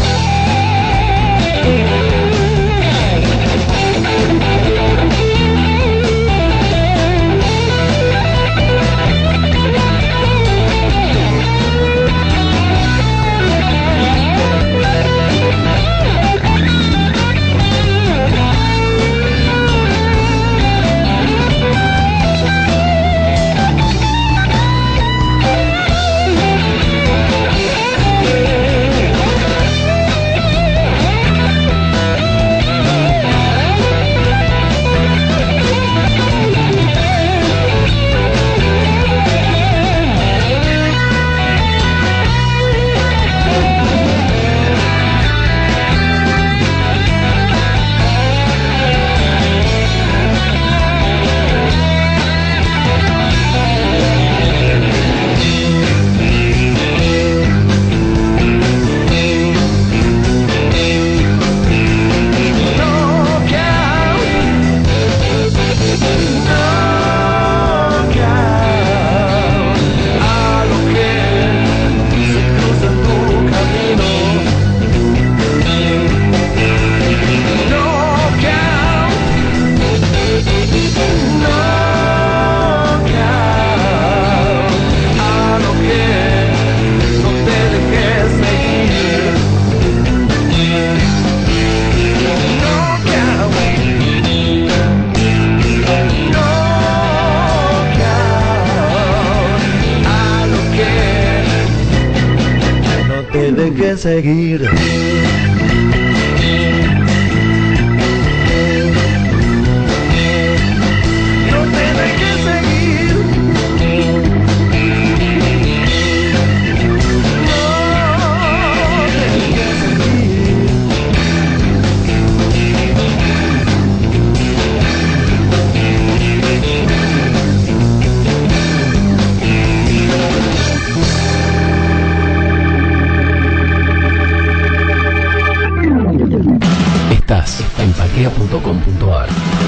Seguir. No te dejes seguir. No te dejes seguir. Estás en paquea punto com punto ar.